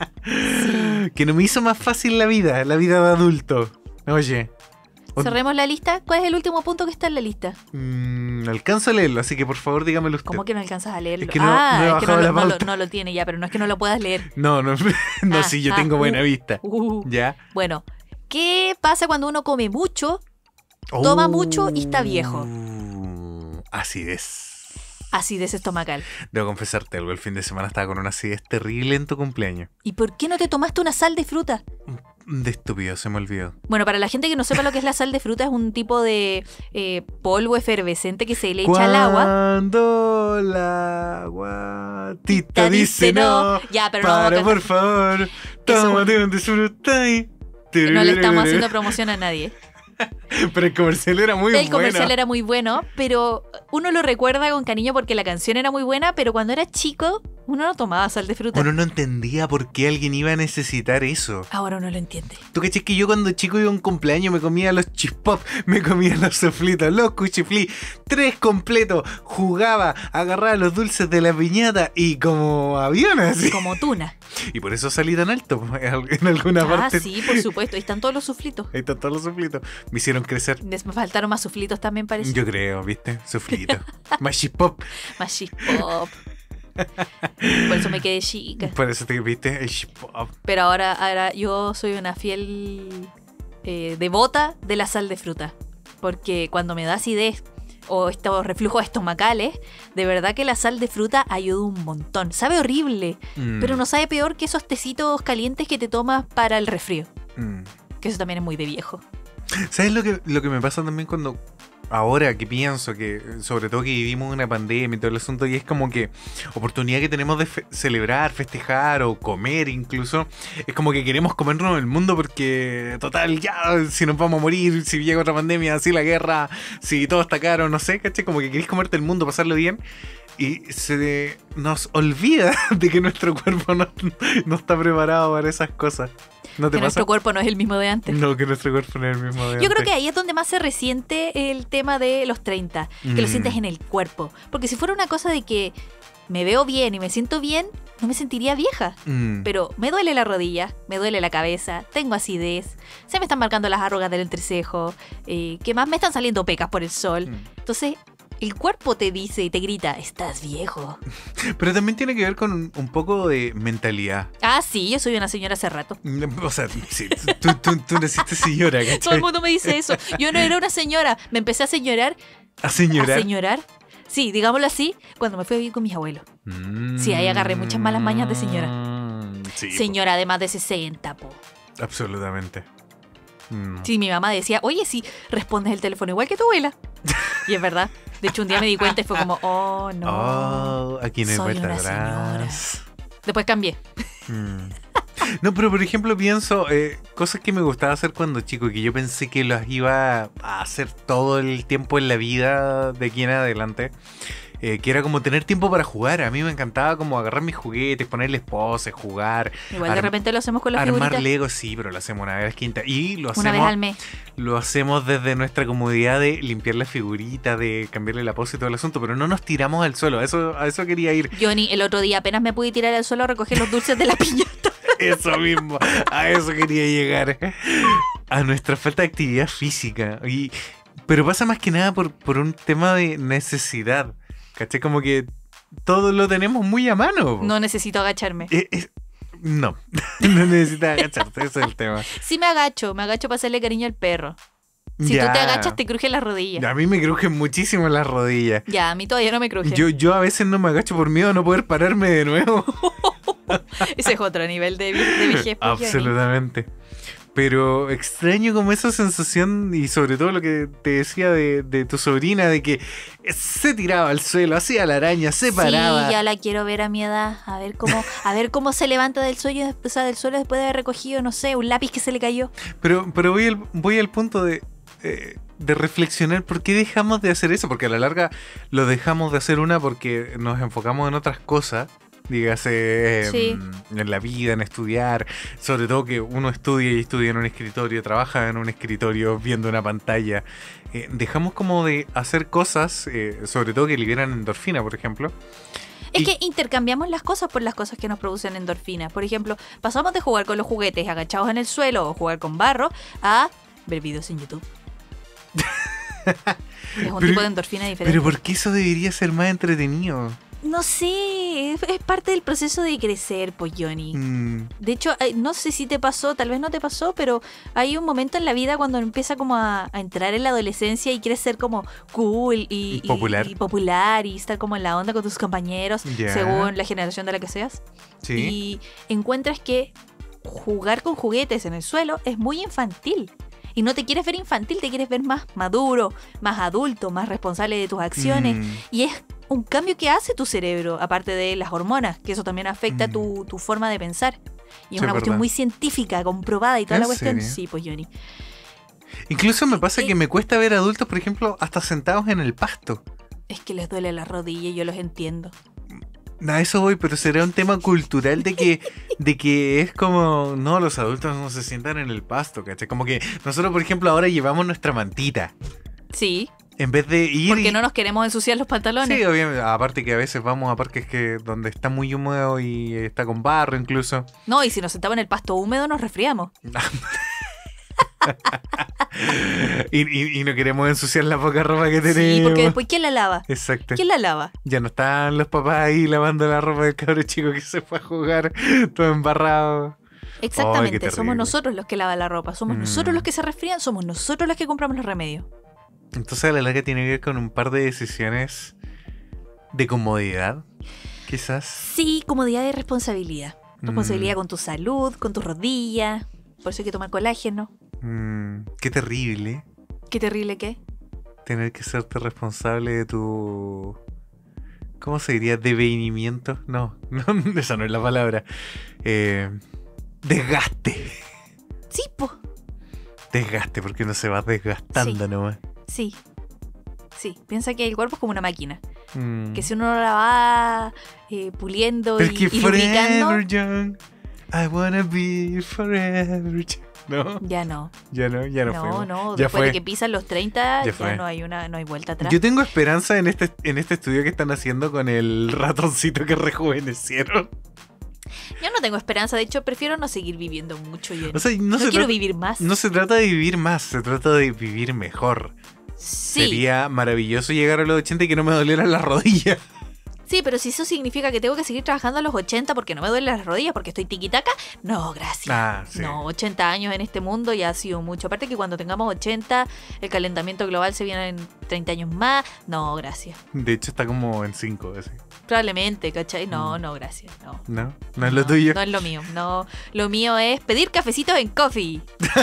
S2: Sí.
S1: Que no me hizo más fácil la vida, la vida de adulto. Oye. o-
S2: Cerremos la lista. ¿Cuál es el último punto que está en la lista?
S1: mm, no alcanzo a leerlo, así que por favor dígamelo usted.
S2: ¿Cómo que no alcanzas a leerlo?
S1: Es que no-
S2: ah,
S1: no he
S2: es que no,
S1: bajado
S2: lo-
S1: la
S2: no lo,
S1: pauta.
S2: no lo tiene ya, pero no es que no lo puedas leer.
S1: No, no, no,
S2: Ah,
S1: sí, yo
S2: ah,
S1: tengo buena
S2: uh,
S1: vista.
S2: Uh.
S1: ¿Ya?
S2: Bueno, ¿qué pasa cuando uno come mucho, toma mucho y está viejo?
S1: Uh, Acidez.
S2: Acidez estomacal?
S1: Debo confesarte algo, el fin de semana estaba con una acidez terrible en tu cumpleaños.
S2: ¿Y por qué no te tomaste una sal de fruta?
S1: De estúpido, se me olvidó.
S2: Bueno, para la gente que no sepa lo que es la sal de fruta, es un tipo de eh, polvo efervescente que se le echa al agua.
S1: Cuando la guatita dice no,
S2: Ya, pero no vamos a
S1: para
S2: cantar.
S1: por favor, tómate un disfruta y...
S2: No le estamos haciendo promoción a nadie.
S1: Pero el comercial era muy
S2: El
S1: bueno.
S2: comercial era muy bueno, pero uno lo recuerda con cariño porque la canción era muy buena, pero cuando era chico, uno no tomaba sal de fruta.
S1: Uno no entendía por qué alguien iba a necesitar eso.
S2: Ahora uno lo entiende.
S1: ¿Tú caché que yo cuando chico iba a un cumpleaños me comía los chispop, me comía los soflitos, los cuchiflí, tres completos, jugaba, agarraba los dulces de la piñata y como avión así?
S2: Como tuna.
S1: Y por eso salí tan alto en alguna
S2: Ah,
S1: parte.
S2: sí, por supuesto. Ahí están todos los suflitos.
S1: Ahí están todos los suflitos. Me hicieron crecer.
S2: Les- Me faltaron más suflitos también, parece.
S1: Yo creo, ¿viste? Suflito. Más chispop.
S2: Más chispop. Por eso me quedé chica.
S1: Por eso te viste el chispop.
S2: Pero ahora, ahora yo soy una fiel eh, devota de la sal de fruta. Porque cuando me da acidez o estos reflujos estomacales, de verdad que la sal de fruta ayuda un montón. Sabe horrible,
S1: Mm,
S2: pero no sabe peor que esos tecitos calientes que te tomas para el resfrío.
S1: mm.
S2: Que eso también es muy de viejo.
S1: ¿Sabes lo que, lo que me pasa también cuando... Ahora que pienso que, sobre todo que vivimos una pandemia y todo el asunto, y es como que oportunidad que tenemos de fe- celebrar, festejar o comer incluso, es como que queremos comernos el mundo porque, total, ya, si nos vamos a morir, si llega otra pandemia, si la guerra, si todo está caro, no sé, ¿cachai? Como que querés comerte el mundo, pasarlo bien, y se nos olvida de que nuestro cuerpo no, no está preparado para esas cosas. ¿No te
S2: Que
S1: pasa?
S2: nuestro cuerpo no es el mismo de antes.
S1: No, que nuestro cuerpo no es el mismo de
S2: Yo creo
S1: antes.
S2: que ahí es donde más se resiente el tema de los treinta, que lo
S1: Mm.
S2: sientes en el cuerpo. Porque si fuera una cosa de que me veo bien y me siento bien, no me sentiría vieja.
S1: Mm.
S2: Pero me duele la rodilla, me duele la cabeza, tengo acidez, se me están marcando las arrugas del entrecejo, eh, que más me están saliendo pecas por el sol.
S1: Mm.
S2: Entonces, el cuerpo te dice y te grita, estás viejo.
S1: Pero también tiene que ver con un, un poco de mentalidad.
S2: Ah, sí, yo soy una señora hace rato.
S1: O sea, sí, tú, tú, tú naciste señora,
S2: Todo el
S1: ¿cachai?
S2: mundo me dice eso. Yo no era una señora, me empecé a señorar.
S1: ¿A señora?
S2: ¿A señorar? Sí, digámoslo así, cuando me fui a vivir con mis abuelos.
S1: Mm.
S2: Sí, ahí agarré muchas malas mañas de señora.
S1: Sí,
S2: Señora de más de sesenta, po.
S1: po, absolutamente. Mm.
S2: Sí, mi mamá decía, oye, si respondes el teléfono igual que tu abuela. Y es verdad. De hecho, un día me di cuenta y fue como, oh, no.
S1: Oh, aquí no hay
S2: Soy
S1: vuelta
S2: una
S1: atrás.
S2: Después cambié.
S1: Mm. No, pero por ejemplo pienso eh, cosas que me gustaba hacer cuando chico, que yo pensé que las iba a hacer todo el tiempo en la vida de aquí en adelante. Eh, que era como tener tiempo para jugar. A mí me encantaba como agarrar mis juguetes, ponerles poses, jugar.
S2: Igual de
S1: Arm-
S2: repente lo hacemos con las
S1: Armar
S2: figuritas.
S1: Lego, sí, pero lo hacemos una vez quinta. Y lo
S2: Una vez
S1: hacemos,
S2: al mes.
S1: lo hacemos desde nuestra comodidad de limpiar la figurita, de cambiarle la pose y todo el asunto, pero no nos tiramos al suelo. A eso, a eso quería ir.
S2: Johnny, el otro día apenas me pude tirar al suelo a recoger los dulces de la piñata.
S1: Eso mismo, a eso quería llegar. A nuestra falta de actividad física. Y, pero pasa más que nada por, por un tema de necesidad. ¿Cachai? Como que todo lo tenemos muy a mano.
S2: No necesito agacharme.
S1: Eh, eh, no, no necesitas agacharte, ese es el tema.
S2: Sí me agacho, me agacho para hacerle cariño al perro. Si
S1: Ya.
S2: tú te agachas, te crujen las rodillas.
S1: A mí me crujen muchísimo las rodillas.
S2: Ya, a mí todavía no me crujen.
S1: Yo, yo a veces no me agacho por miedo a no poder pararme de nuevo.
S2: Ese es otro nivel de, vi- de vejez. pues, Johnny.
S1: Absolutamente. Pero extraño como esa sensación y sobre todo lo que te decía de, de tu sobrina, de que se tiraba al suelo, hacía la araña, se paraba.
S2: Sí, ya la quiero ver a mi edad. A ver cómo, a ver cómo se levanta del suelo, o sea, del suelo después de haber recogido, no sé, un lápiz que se le cayó.
S1: Pero, pero voy, al, voy al punto de, eh, de reflexionar por qué dejamos de hacer eso, porque a la larga lo dejamos de hacer una porque nos enfocamos en otras cosas. dígase eh,
S2: Sí.
S1: en la vida, en estudiar, sobre todo que uno estudia y estudia en un escritorio, trabaja en un escritorio viendo una pantalla. Eh, dejamos como de hacer cosas, eh, sobre todo que liberan endorfina, por ejemplo.
S2: Es
S1: Y-
S2: que intercambiamos las cosas por las cosas que nos producen endorfinas. Por ejemplo, pasamos de jugar con los juguetes agachados en el suelo o jugar con barro a ver videos en YouTube. Es un
S1: Pero-
S2: tipo de endorfina diferente.
S1: Pero ¿por qué eso debería ser más entretenido?
S2: No sé, es, es parte del proceso de crecer, pues, Johnny.
S1: Mm,
S2: De hecho, eh, no sé si te pasó, tal vez no te pasó, pero hay un momento en la vida cuando empieza como a, a entrar en la adolescencia y quieres ser como cool y,
S1: Y popular.
S2: y popular y estar como en la onda con tus compañeros,
S1: Ya.
S2: según la generación de la que seas.
S1: sí.
S2: Y encuentras que jugar con juguetes en el suelo es muy infantil. Y no te quieres ver infantil, te quieres ver más maduro, más adulto, más responsable de tus acciones.
S1: Mm,
S2: Y es un cambio que hace tu cerebro, aparte de las hormonas, que eso también afecta
S1: Mm.
S2: tu, tu forma de pensar. Y es
S1: Sí,
S2: una
S1: es
S2: cuestión
S1: verdad.
S2: muy científica, comprobada y toda
S1: ¿En
S2: la cuestión.
S1: serio?
S2: Sí, pues Johnny.
S1: Incluso me pasa
S2: Eh,
S1: que me cuesta ver adultos, por ejemplo, hasta sentados en el pasto.
S2: Es que les duele la rodilla y yo los entiendo.
S1: A eso voy, pero será un tema cultural de que, de que es como, no, los adultos no se sientan en el pasto, ¿cachai? Como que nosotros, por ejemplo, ahora llevamos nuestra mantita.
S2: Sí,
S1: En vez de ir...
S2: porque
S1: y-
S2: no nos queremos ensuciar los pantalones.
S1: Sí, obviamente. Aparte que a veces vamos a parques que donde está muy húmedo y está con barro incluso.
S2: No, y si nos sentamos en el pasto húmedo nos resfriamos.
S1: y, y- y no queremos ensuciar la poca ropa que tenemos.
S2: Sí, porque después ¿quién la lava?
S1: Exacto.
S2: ¿Quién la lava?
S1: Ya no están los papás ahí lavando la ropa del cabro chico que se fue a jugar todo embarrado.
S2: Exactamente,
S1: terrible.
S2: somos nosotros los que lavan la ropa, somos
S1: Mm.
S2: nosotros los que se resfrían, somos nosotros los que compramos los remedios.
S1: Entonces a la larga tiene que ver con un par de decisiones de comodidad, quizás.
S2: Sí, comodidad y responsabilidad. Responsabilidad
S1: Mm.
S2: con tu salud, con tus rodillas. Por eso hay que tomar colágeno.
S1: Mm, qué terrible
S2: Qué terrible que.
S1: tener que serte responsable de tu... ¿Cómo se diría? ¿Devenimiento? No, no, esa no es la palabra. Eh, desgaste.
S2: Sí, po.
S1: Desgaste, porque no se va desgastando
S2: Sí.
S1: nomás.
S2: Sí. Sí, piensa que el cuerpo es como una máquina.
S1: Mm.
S2: Que si uno la va eh, puliendo
S1: Pero
S2: y,
S1: es que
S2: y lubricando,
S1: forever young, I wanna be forever young. No,
S2: ya no.
S1: ya no, ya no,
S2: No,
S1: fue.
S2: no.
S1: Ya
S2: Después
S1: fue.
S2: de que pisan los treinta,
S1: Ya
S2: ya,
S1: fue.
S2: no hay una, no hay vuelta atrás.
S1: Yo tengo esperanza en este, en este estudio que están haciendo con el ratoncito que rejuvenecieron.
S2: Yo no tengo esperanza, de hecho prefiero no seguir viviendo mucho. Yo
S1: O sea, no,
S2: no
S1: se
S2: quiero
S1: trata,
S2: vivir más.
S1: no se trata de vivir más, se trata de vivir mejor.
S2: Sí.
S1: Sería maravilloso llegar a los ochenta y que no me dolieran las rodillas.
S2: Sí, pero si eso significa que tengo que seguir trabajando a los ochenta porque no me duelen las rodillas, porque estoy tiquitaca, no, gracias.
S1: Ah, sí.
S2: No, ochenta años en este mundo ya ha sido mucho. Aparte que cuando tengamos ochenta, el calentamiento global se viene en treinta años más. No, gracias.
S1: De hecho, está como en cinco así.
S2: Probablemente, ¿cachai? No,
S1: Mm.
S2: no, gracias. No.
S1: ¿No? ¿No es lo tuyo?
S2: No es lo mío. No, lo mío es pedir cafecitos en Coffee.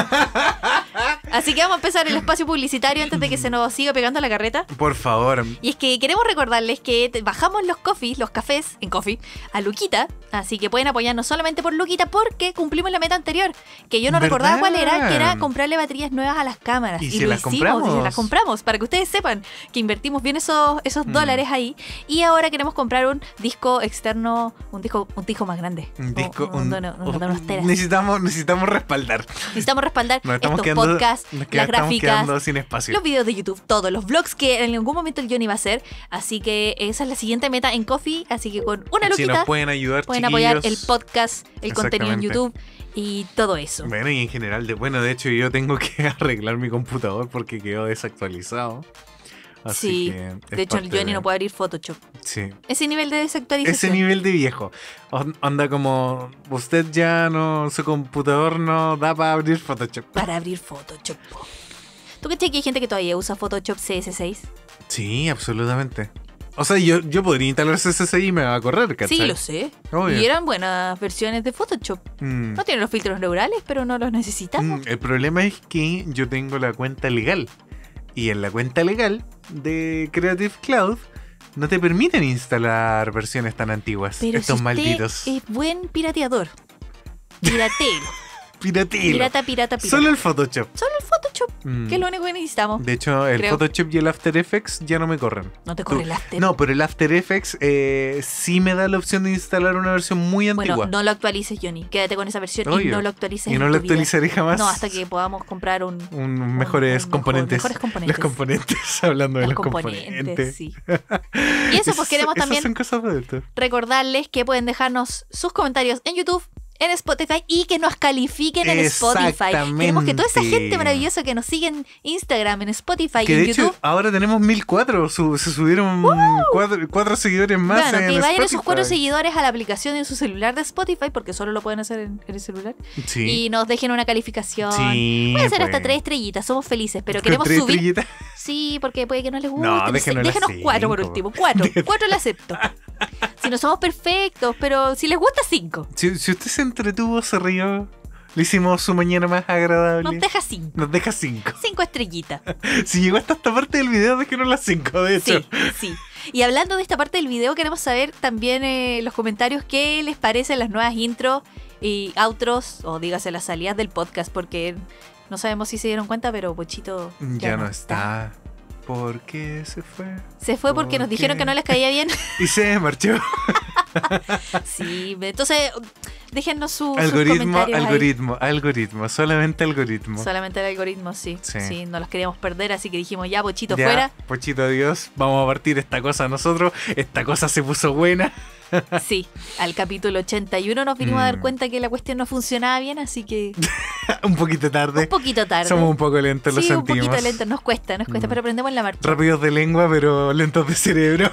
S2: Así que vamos a empezar el espacio publicitario antes de que se nos siga pegando la carreta.
S1: Por favor.
S2: Y es que queremos recordarles que te- bajamos los coffees, los cafés en Coffee a Luquita, así que pueden apoyarnos solamente por Luquita porque cumplimos la meta anterior, que yo no
S1: ¿Verdad?
S2: recordaba cuál era, que era comprarle baterías nuevas a las cámaras.
S1: ¿Y si
S2: lo
S1: las
S2: hicimos,
S1: compramos?
S2: y se las compramos, para que ustedes sepan que invertimos bien esos, esos
S1: Mm.
S2: dólares ahí. Y ahora queremos comprar un disco externo, un disco, un disco más grande.
S1: Un
S2: O-
S1: disco.
S2: un,
S1: un-
S2: dono- un-
S1: un-
S2: de unos teras.
S1: necesitamos, necesitamos respaldar.
S2: Necesitamos respaldar
S1: Nos estamos
S2: estos
S1: quedando,
S2: podcasts,
S1: nos
S2: las
S1: queda- estamos
S2: gráficas,
S1: quedando sin espacio.
S2: los videos de YouTube, todos los vlogs que en algún momento el Johnny va a hacer. Así que esa es la siguiente meta en Coffee. Así que con una
S1: Si
S2: luquita
S1: nos pueden ayudar,
S2: pueden apoyar el
S1: chiquillos.
S2: podcast, el contenido en
S1: Exactamente.
S2: YouTube y todo eso.
S1: Bueno, y en general, de, bueno, de hecho yo tengo que arreglar mi computador porque quedó desactualizado. Así
S2: Sí,
S1: que es
S2: de hecho el
S1: parte
S2: Johnny
S1: de-
S2: no puede abrir Photoshop.
S1: Sí.
S2: Ese nivel de desactualización.
S1: Ese nivel de viejo. On- Onda como, usted ya no, su computador no da para abrir Photoshop.
S2: Para abrir Photoshop. ¿Tú crees que hay gente que todavía usa Photoshop C S seis?
S1: Sí, absolutamente. O sea, yo, yo podría instalar C S seis y me va a correr, ¿cachai?
S2: Sí, lo sé.
S1: Obvio.
S2: Y eran buenas versiones de Photoshop.
S1: Mm.
S2: No tienen los filtros neurales, pero no los necesitamos.
S1: Mm, el problema es que yo tengo la cuenta legal. Y en la cuenta legal de Creative Cloud no te permiten instalar versiones tan antiguas.
S2: Pero
S1: Estos
S2: si
S1: malditos.
S2: usted es buen pirateador. Piratero.
S1: Piratero.
S2: pirata, pirata, pirata.
S1: Solo el Photoshop.
S2: Solo el Photoshop.
S1: Mm.
S2: Que es lo único que necesitamos.
S1: De hecho, el
S2: creo.
S1: Photoshop y el After Effects ya no me corren.
S2: No te corre
S1: Tú-
S2: el After.
S1: No, pero el After Effects eh, sí me da la opción de instalar una versión muy antigua.
S2: Bueno, no lo actualices, Johnny. Quédate con esa versión
S1: Obvio.
S2: y no lo actualices.
S1: Y no
S2: en
S1: lo
S2: tu vida.
S1: actualizaré jamás.
S2: No, hasta que podamos comprar un.
S1: Un, mejores
S2: un mejor-
S1: componentes.
S2: mejores componentes.
S1: Los componentes, hablando de
S2: Los
S1: los
S2: componentes,
S1: componentes.
S2: sí. Y eso, pues queremos
S1: Esas
S2: también
S1: son cosas de esto.
S2: recordarles que pueden dejarnos sus comentarios en YouTube, en Spotify y que nos califiquen en Spotify. Queremos que toda esa gente maravillosa que nos sigue en Instagram, en Spotify y
S1: Que
S2: en
S1: de hecho
S2: YouTube.
S1: ahora tenemos mil cuatro. Su- se subieron cuatro, cuatro seguidores más.
S2: Bueno,
S1: en
S2: que vayan
S1: Spotify.
S2: esos cuatro seguidores a la aplicación en su celular de Spotify, porque solo lo pueden hacer en, en el celular.
S1: Sí.
S2: Y nos dejen una calificación.
S1: Sí,
S2: Puede ser
S1: pues.
S2: hasta tres estrellitas, somos felices, pero
S1: Con
S2: queremos
S1: tres
S2: subir.
S1: estrellitas.
S2: Sí, porque puede que no les guste.
S1: No,
S2: no sé.
S1: déjenos las
S2: Déjenos cuatro por
S1: cinco.
S2: último. Cuatro. Cuatro le acepto. Si no somos perfectos, pero si les gusta, cinco.
S1: Si, si usted se entretuvo, se rió, le hicimos su mañana más agradable.
S2: Nos deja cinco.
S1: Nos deja cinco.
S2: Cinco estrellitas.
S1: Si llegó hasta esta parte del video, déjenos las cinco, de hecho.
S2: Sí, sí. Y hablando de esta parte del video, queremos saber también eh, los comentarios qué les parecen las nuevas intros y outros, o dígase las salidas del podcast, porque no sabemos si se dieron cuenta, pero Pochito
S1: Ya, ya no está. ¿Por qué se fue?
S2: Se fue porque
S1: ¿Por
S2: nos dijeron
S1: qué?
S2: que no les caía bien.
S1: Y se marchó.
S2: Sí, entonces déjennos su, sus
S1: Algoritmo,
S2: comentarios ahí.
S1: algoritmo, algoritmo, solamente algoritmo.
S2: Solamente el algoritmo, sí.
S1: Sí.
S2: sí. no los queríamos perder, así que dijimos ya, Pochito,
S1: Ya,
S2: fuera.
S1: Pochito, adiós. Vamos a partir esta cosa nosotros. Esta cosa se puso buena.
S2: Sí, al capítulo ochenta y uno nos vinimos a dar
S1: Mm.
S2: cuenta que la cuestión no funcionaba bien, así que
S1: Un poquito tarde.
S2: un poquito tarde.
S1: Somos un poco lentos,
S2: sí,
S1: lo
S2: un
S1: sentimos.
S2: poquito lento, nos cuesta, nos cuesta,
S1: Mm.
S2: pero aprendemos en la marcha.
S1: Rápidos de lengua, pero lentos de cerebro.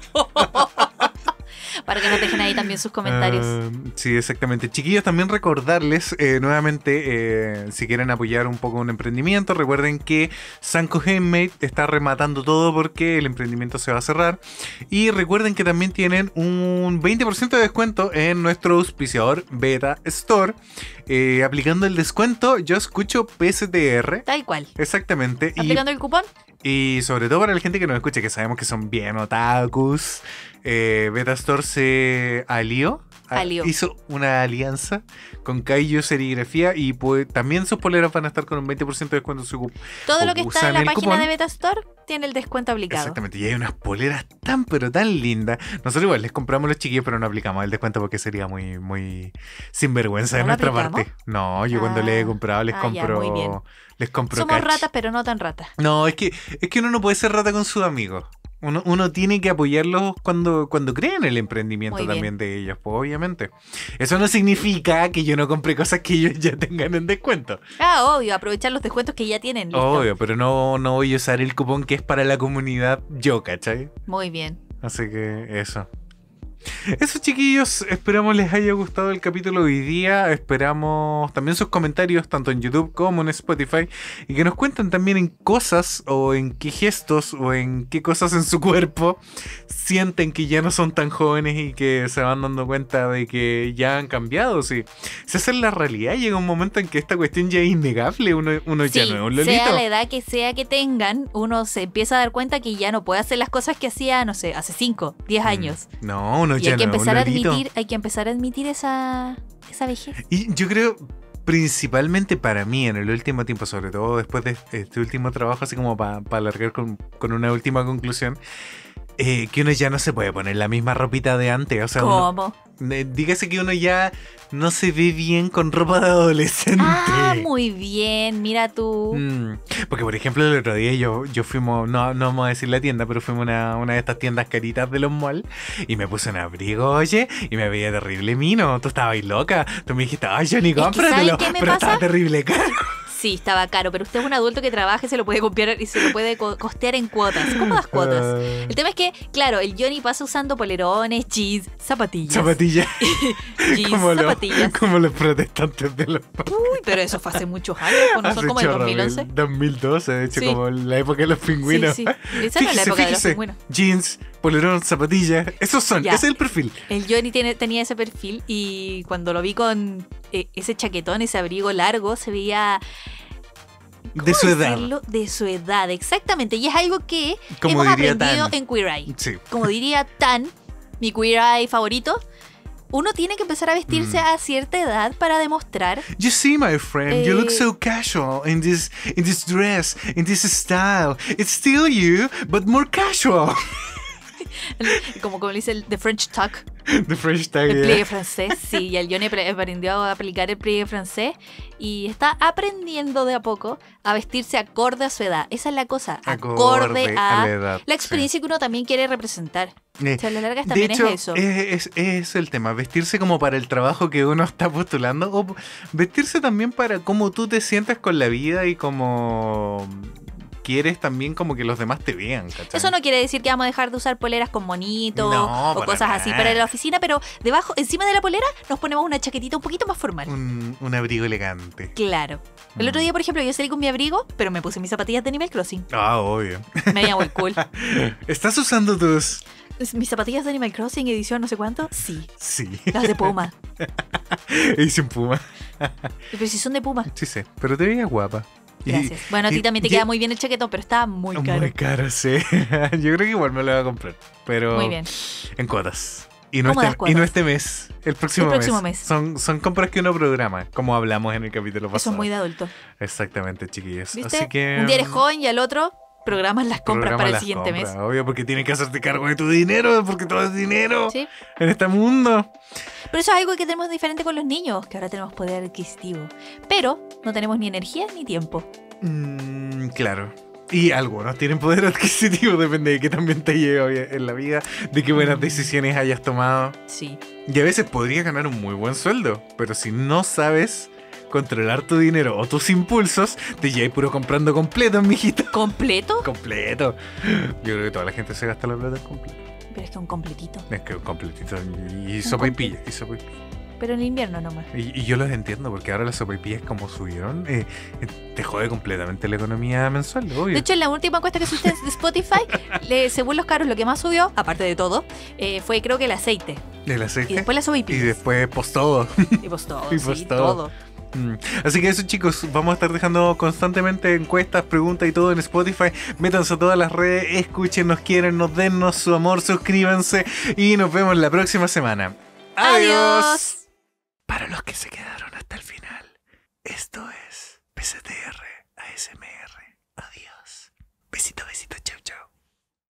S2: Para que nos dejen ahí también sus comentarios.
S1: Ah, sí, exactamente. Chiquillos, también recordarles eh, nuevamente, eh, si quieren apoyar un poco un emprendimiento, recuerden que Sanco Handmade está rematando todo porque el emprendimiento se va a cerrar. Y recuerden que también tienen un veinte por ciento de descuento en nuestro auspiciador Beta Store. Eh, aplicando el descuento, yo escucho P S T R.
S2: Tal cual.
S1: Exactamente. Y
S2: Aplicando el cupón.
S1: Y sobre todo para la gente que nos escucha, que sabemos que son bien otakus, eh, Beta Store se alió, a-
S2: Alió.
S1: hizo una alianza con Kaiju Serigrafía y pues, también sus poleras van a estar con un veinte por ciento de descuento en su cup-
S2: Todo
S1: o
S2: lo que está
S1: usan
S2: en la
S1: el
S2: página
S1: cupón.
S2: de Beta Store tiene el descuento aplicado.
S1: Exactamente, y hay unas poleras tan pero tan lindas. Nosotros igual les compramos los chiquillos, pero no aplicamos el descuento porque sería muy, muy sinvergüenza de
S2: ¿No lo
S1: nuestra
S2: aplicamos?
S1: parte. No, yo cuando
S2: Ah,
S1: les he comprado les
S2: ah, ya,
S1: compro.
S2: muy bien.
S1: Les compro
S2: Somos
S1: catch.
S2: ratas, pero no tan ratas.
S1: No, es que, es que uno no puede ser rata con sus amigos. Uno, uno tiene que apoyarlos cuando, cuando creen el emprendimiento
S2: Muy bien.
S1: también de ellos, pues obviamente. Eso no significa que yo no compre cosas que ellos ya tengan en descuento.
S2: Ah, obvio, aprovechar los descuentos que ya tienen. Listo.
S1: Obvio, pero no, no voy a usar el cupón que es para la comunidad yo, ¿cachai?
S2: Muy bien.
S1: Así que eso. Eso, chiquillos, esperamos les haya gustado el capítulo de hoy día. Esperamos también sus comentarios tanto en YouTube como en Spotify y que nos cuenten también en cosas o en qué gestos o en qué cosas en su cuerpo sienten que ya no son tan jóvenes y que se van dando cuenta de que ya han cambiado. Si, si esa es la realidad, llega un momento en que esta cuestión ya es innegable. Uno, uno ya
S2: Sí,
S1: no es un lolito.
S2: sea la edad que sea que tengan, uno se empieza a dar cuenta que ya no puede hacer las cosas que hacía, no sé, hace cinco, diez años.
S1: No, uno
S2: Y
S1: ya
S2: hay que
S1: no es un
S2: empezar a
S1: lolito.
S2: admitir, hay que empezar a admitir esa, esa vejez.
S1: Y yo creo, principalmente para mí, en el último tiempo, sobre todo después de este último trabajo, así como para alargar con, con una última conclusión, eh, que uno ya no se puede poner la misma ropita de antes. O sea, uno-
S2: ¿Cómo?
S1: eh, dígase que uno ya no se ve bien con ropa de adolescente.
S2: Ah, muy bien, mira tú.
S1: Mm, porque por ejemplo el otro día yo, yo fuimos, no, no vamos a decir la tienda, pero fuimos a una, una de estas tiendas caritas de los malls y me puse un abrigo, oye, y me veía terrible mino. Tú estabas ahí loca. Tú me dijiste, ay, Johnny,
S2: que
S1: cómpratelo.
S2: ¿saben qué me
S1: Pero
S2: pasa?
S1: estaba terrible caro.
S2: Sí, estaba caro, pero usted es un adulto que trabaja y se lo puede copiar y se lo puede co- costear en cuotas. ¿Cómo das cuotas?
S1: Ah,
S2: El tema es que, claro, el Johnny pasa usando polerones, jeans, zapatillas.
S1: zapatillas.
S2: Jeans,
S1: como, los,
S2: zapatillas.
S1: como los protestantes de los
S2: Uy, pero eso fue hace muchos años, pues no son
S1: Hace
S2: como el
S1: chorro,
S2: dos mil once.
S1: el dos mil doce, de hecho,
S2: Sí.
S1: como la época de los pingüinos.
S2: Sí, sí. Esa no es la época de los pingüinos.
S1: Jeans, polerón, zapatillas. Esos son,
S2: Ya.
S1: ese es el perfil.
S2: El Johnny tiene, tenía ese perfil y cuando lo vi con eh, ese chaquetón, ese abrigo largo, se veía...
S1: De su edad.
S2: decirlo? De su edad, exactamente. Y es algo que
S1: Como
S2: hemos
S1: diría
S2: aprendido
S1: Tan.
S2: en Queer Eye.
S1: Sí.
S2: Como diría Tan, mi Queer Eye favorito, uno tiene que empezar a vestirse
S1: Mm.
S2: a cierta edad para demostrar.
S1: You see, my friend, you look
S2: Eh.
S1: so casual in this in this dress, in this style. It's still you, but more casual.
S2: Como, como dice el The French Tuck,
S1: The French tag.
S2: el
S1: yeah.
S2: pliegue francés. Sí, y el Johnny apre- aprendió a aplicar el pliegue francés y está aprendiendo de a poco a vestirse acorde a su edad. Esa es la cosa, acorde,
S1: Acorde
S2: a,
S1: a la edad,
S2: la experiencia que uno también quiere representar.
S1: Eh,
S2: O sea, a la larga
S1: De
S2: también
S1: hecho,
S2: es eso.
S1: es, es- es el tema, vestirse como para el trabajo que uno está postulando o vestirse también para cómo tú te sientes con la vida y cómo quieres también como que los demás te vean, ¿cachai?
S2: Eso no quiere decir que vamos a dejar de usar poleras con monitos
S1: No,
S2: o
S1: para
S2: cosas así
S1: nada.
S2: para la oficina, pero debajo, encima de la polera, nos ponemos una chaquetita un poquito más formal.
S1: Un, un abrigo elegante.
S2: Claro. El otro
S1: Mm.
S2: día, por ejemplo, yo salí con mi abrigo, pero me puse mis zapatillas de Animal Crossing.
S1: Ah, obvio.
S2: Me veía muy cool.
S1: ¿Estás usando tus...?
S2: ¿Mis zapatillas de Animal Crossing, edición no sé cuánto? Sí.
S1: Sí.
S2: Las de Puma.
S1: Y sin puma.
S2: Pero si son de Puma.
S1: Sí, sí. Pero te veías guapa. Y-
S2: Gracias. Bueno, a ti
S1: y-
S2: también te
S1: y-
S2: queda muy bien el chaquetón, pero está muy caro.
S1: Muy caro, sí. Yo creo que igual me lo voy a comprar. Pero
S2: Muy bien.
S1: en cuotas. Y no,
S2: Cómodas
S1: este, y
S2: cuotas.
S1: no este mes, el próximo,
S2: El próximo mes.
S1: Son, son compras que uno programa, como hablamos en el capítulo pasado.
S2: Eso es muy de adulto.
S1: Exactamente, chiquillos.
S2: ¿Viste?
S1: Así que
S2: Un día eres joven y al otro programas las compras
S1: programa
S2: para el
S1: las
S2: siguiente
S1: compras,
S2: mes.
S1: Obvio, porque tienes que hacerte cargo de tu dinero, porque todo es dinero
S2: ¿Sí?
S1: en este mundo.
S2: Pero eso es algo que tenemos diferente con los niños, que ahora tenemos poder adquisitivo. Pero no tenemos ni energía ni tiempo.
S1: Mm, claro. Y algunos tienen poder adquisitivo, depende de qué también te lleve en la vida, de qué buenas decisiones hayas tomado.
S2: Sí.
S1: Y a veces podrías ganar un muy buen sueldo, pero si no sabes controlar tu dinero o tus impulsos, te llevas puro comprando completo, mijito.
S2: ¿Completo?
S1: Completo. Yo creo que toda la gente se gasta la plata en completo.
S2: Pero es que un completito.
S1: Es que un completito. Y sopa y pilla. Y sopa y pilla.
S2: Pero en invierno nomás.
S1: Y, y yo los entiendo, porque ahora las sopaipillas como subieron, eh, eh, te jode completamente la economía mensual, obvio.
S2: De hecho, en la última encuesta que subiste de Spotify, le- según los caros, lo que más subió, aparte de todo, eh, fue creo que el aceite.
S1: el aceite.
S2: Y después las
S1: Y
S2: sopaipillas.
S1: después pues todo.
S2: Y pues todo,
S1: y
S2: sí,
S1: pues
S2: todo.
S1: todo. Mm. Así que eso, chicos, vamos a estar dejando constantemente encuestas, preguntas y todo en Spotify. Métanse a todas las redes, escúchenos, quiérennos, dennos su amor, suscríbanse y nos vemos la próxima semana.
S2: Adiós.
S1: Para los que se quedaron hasta el final.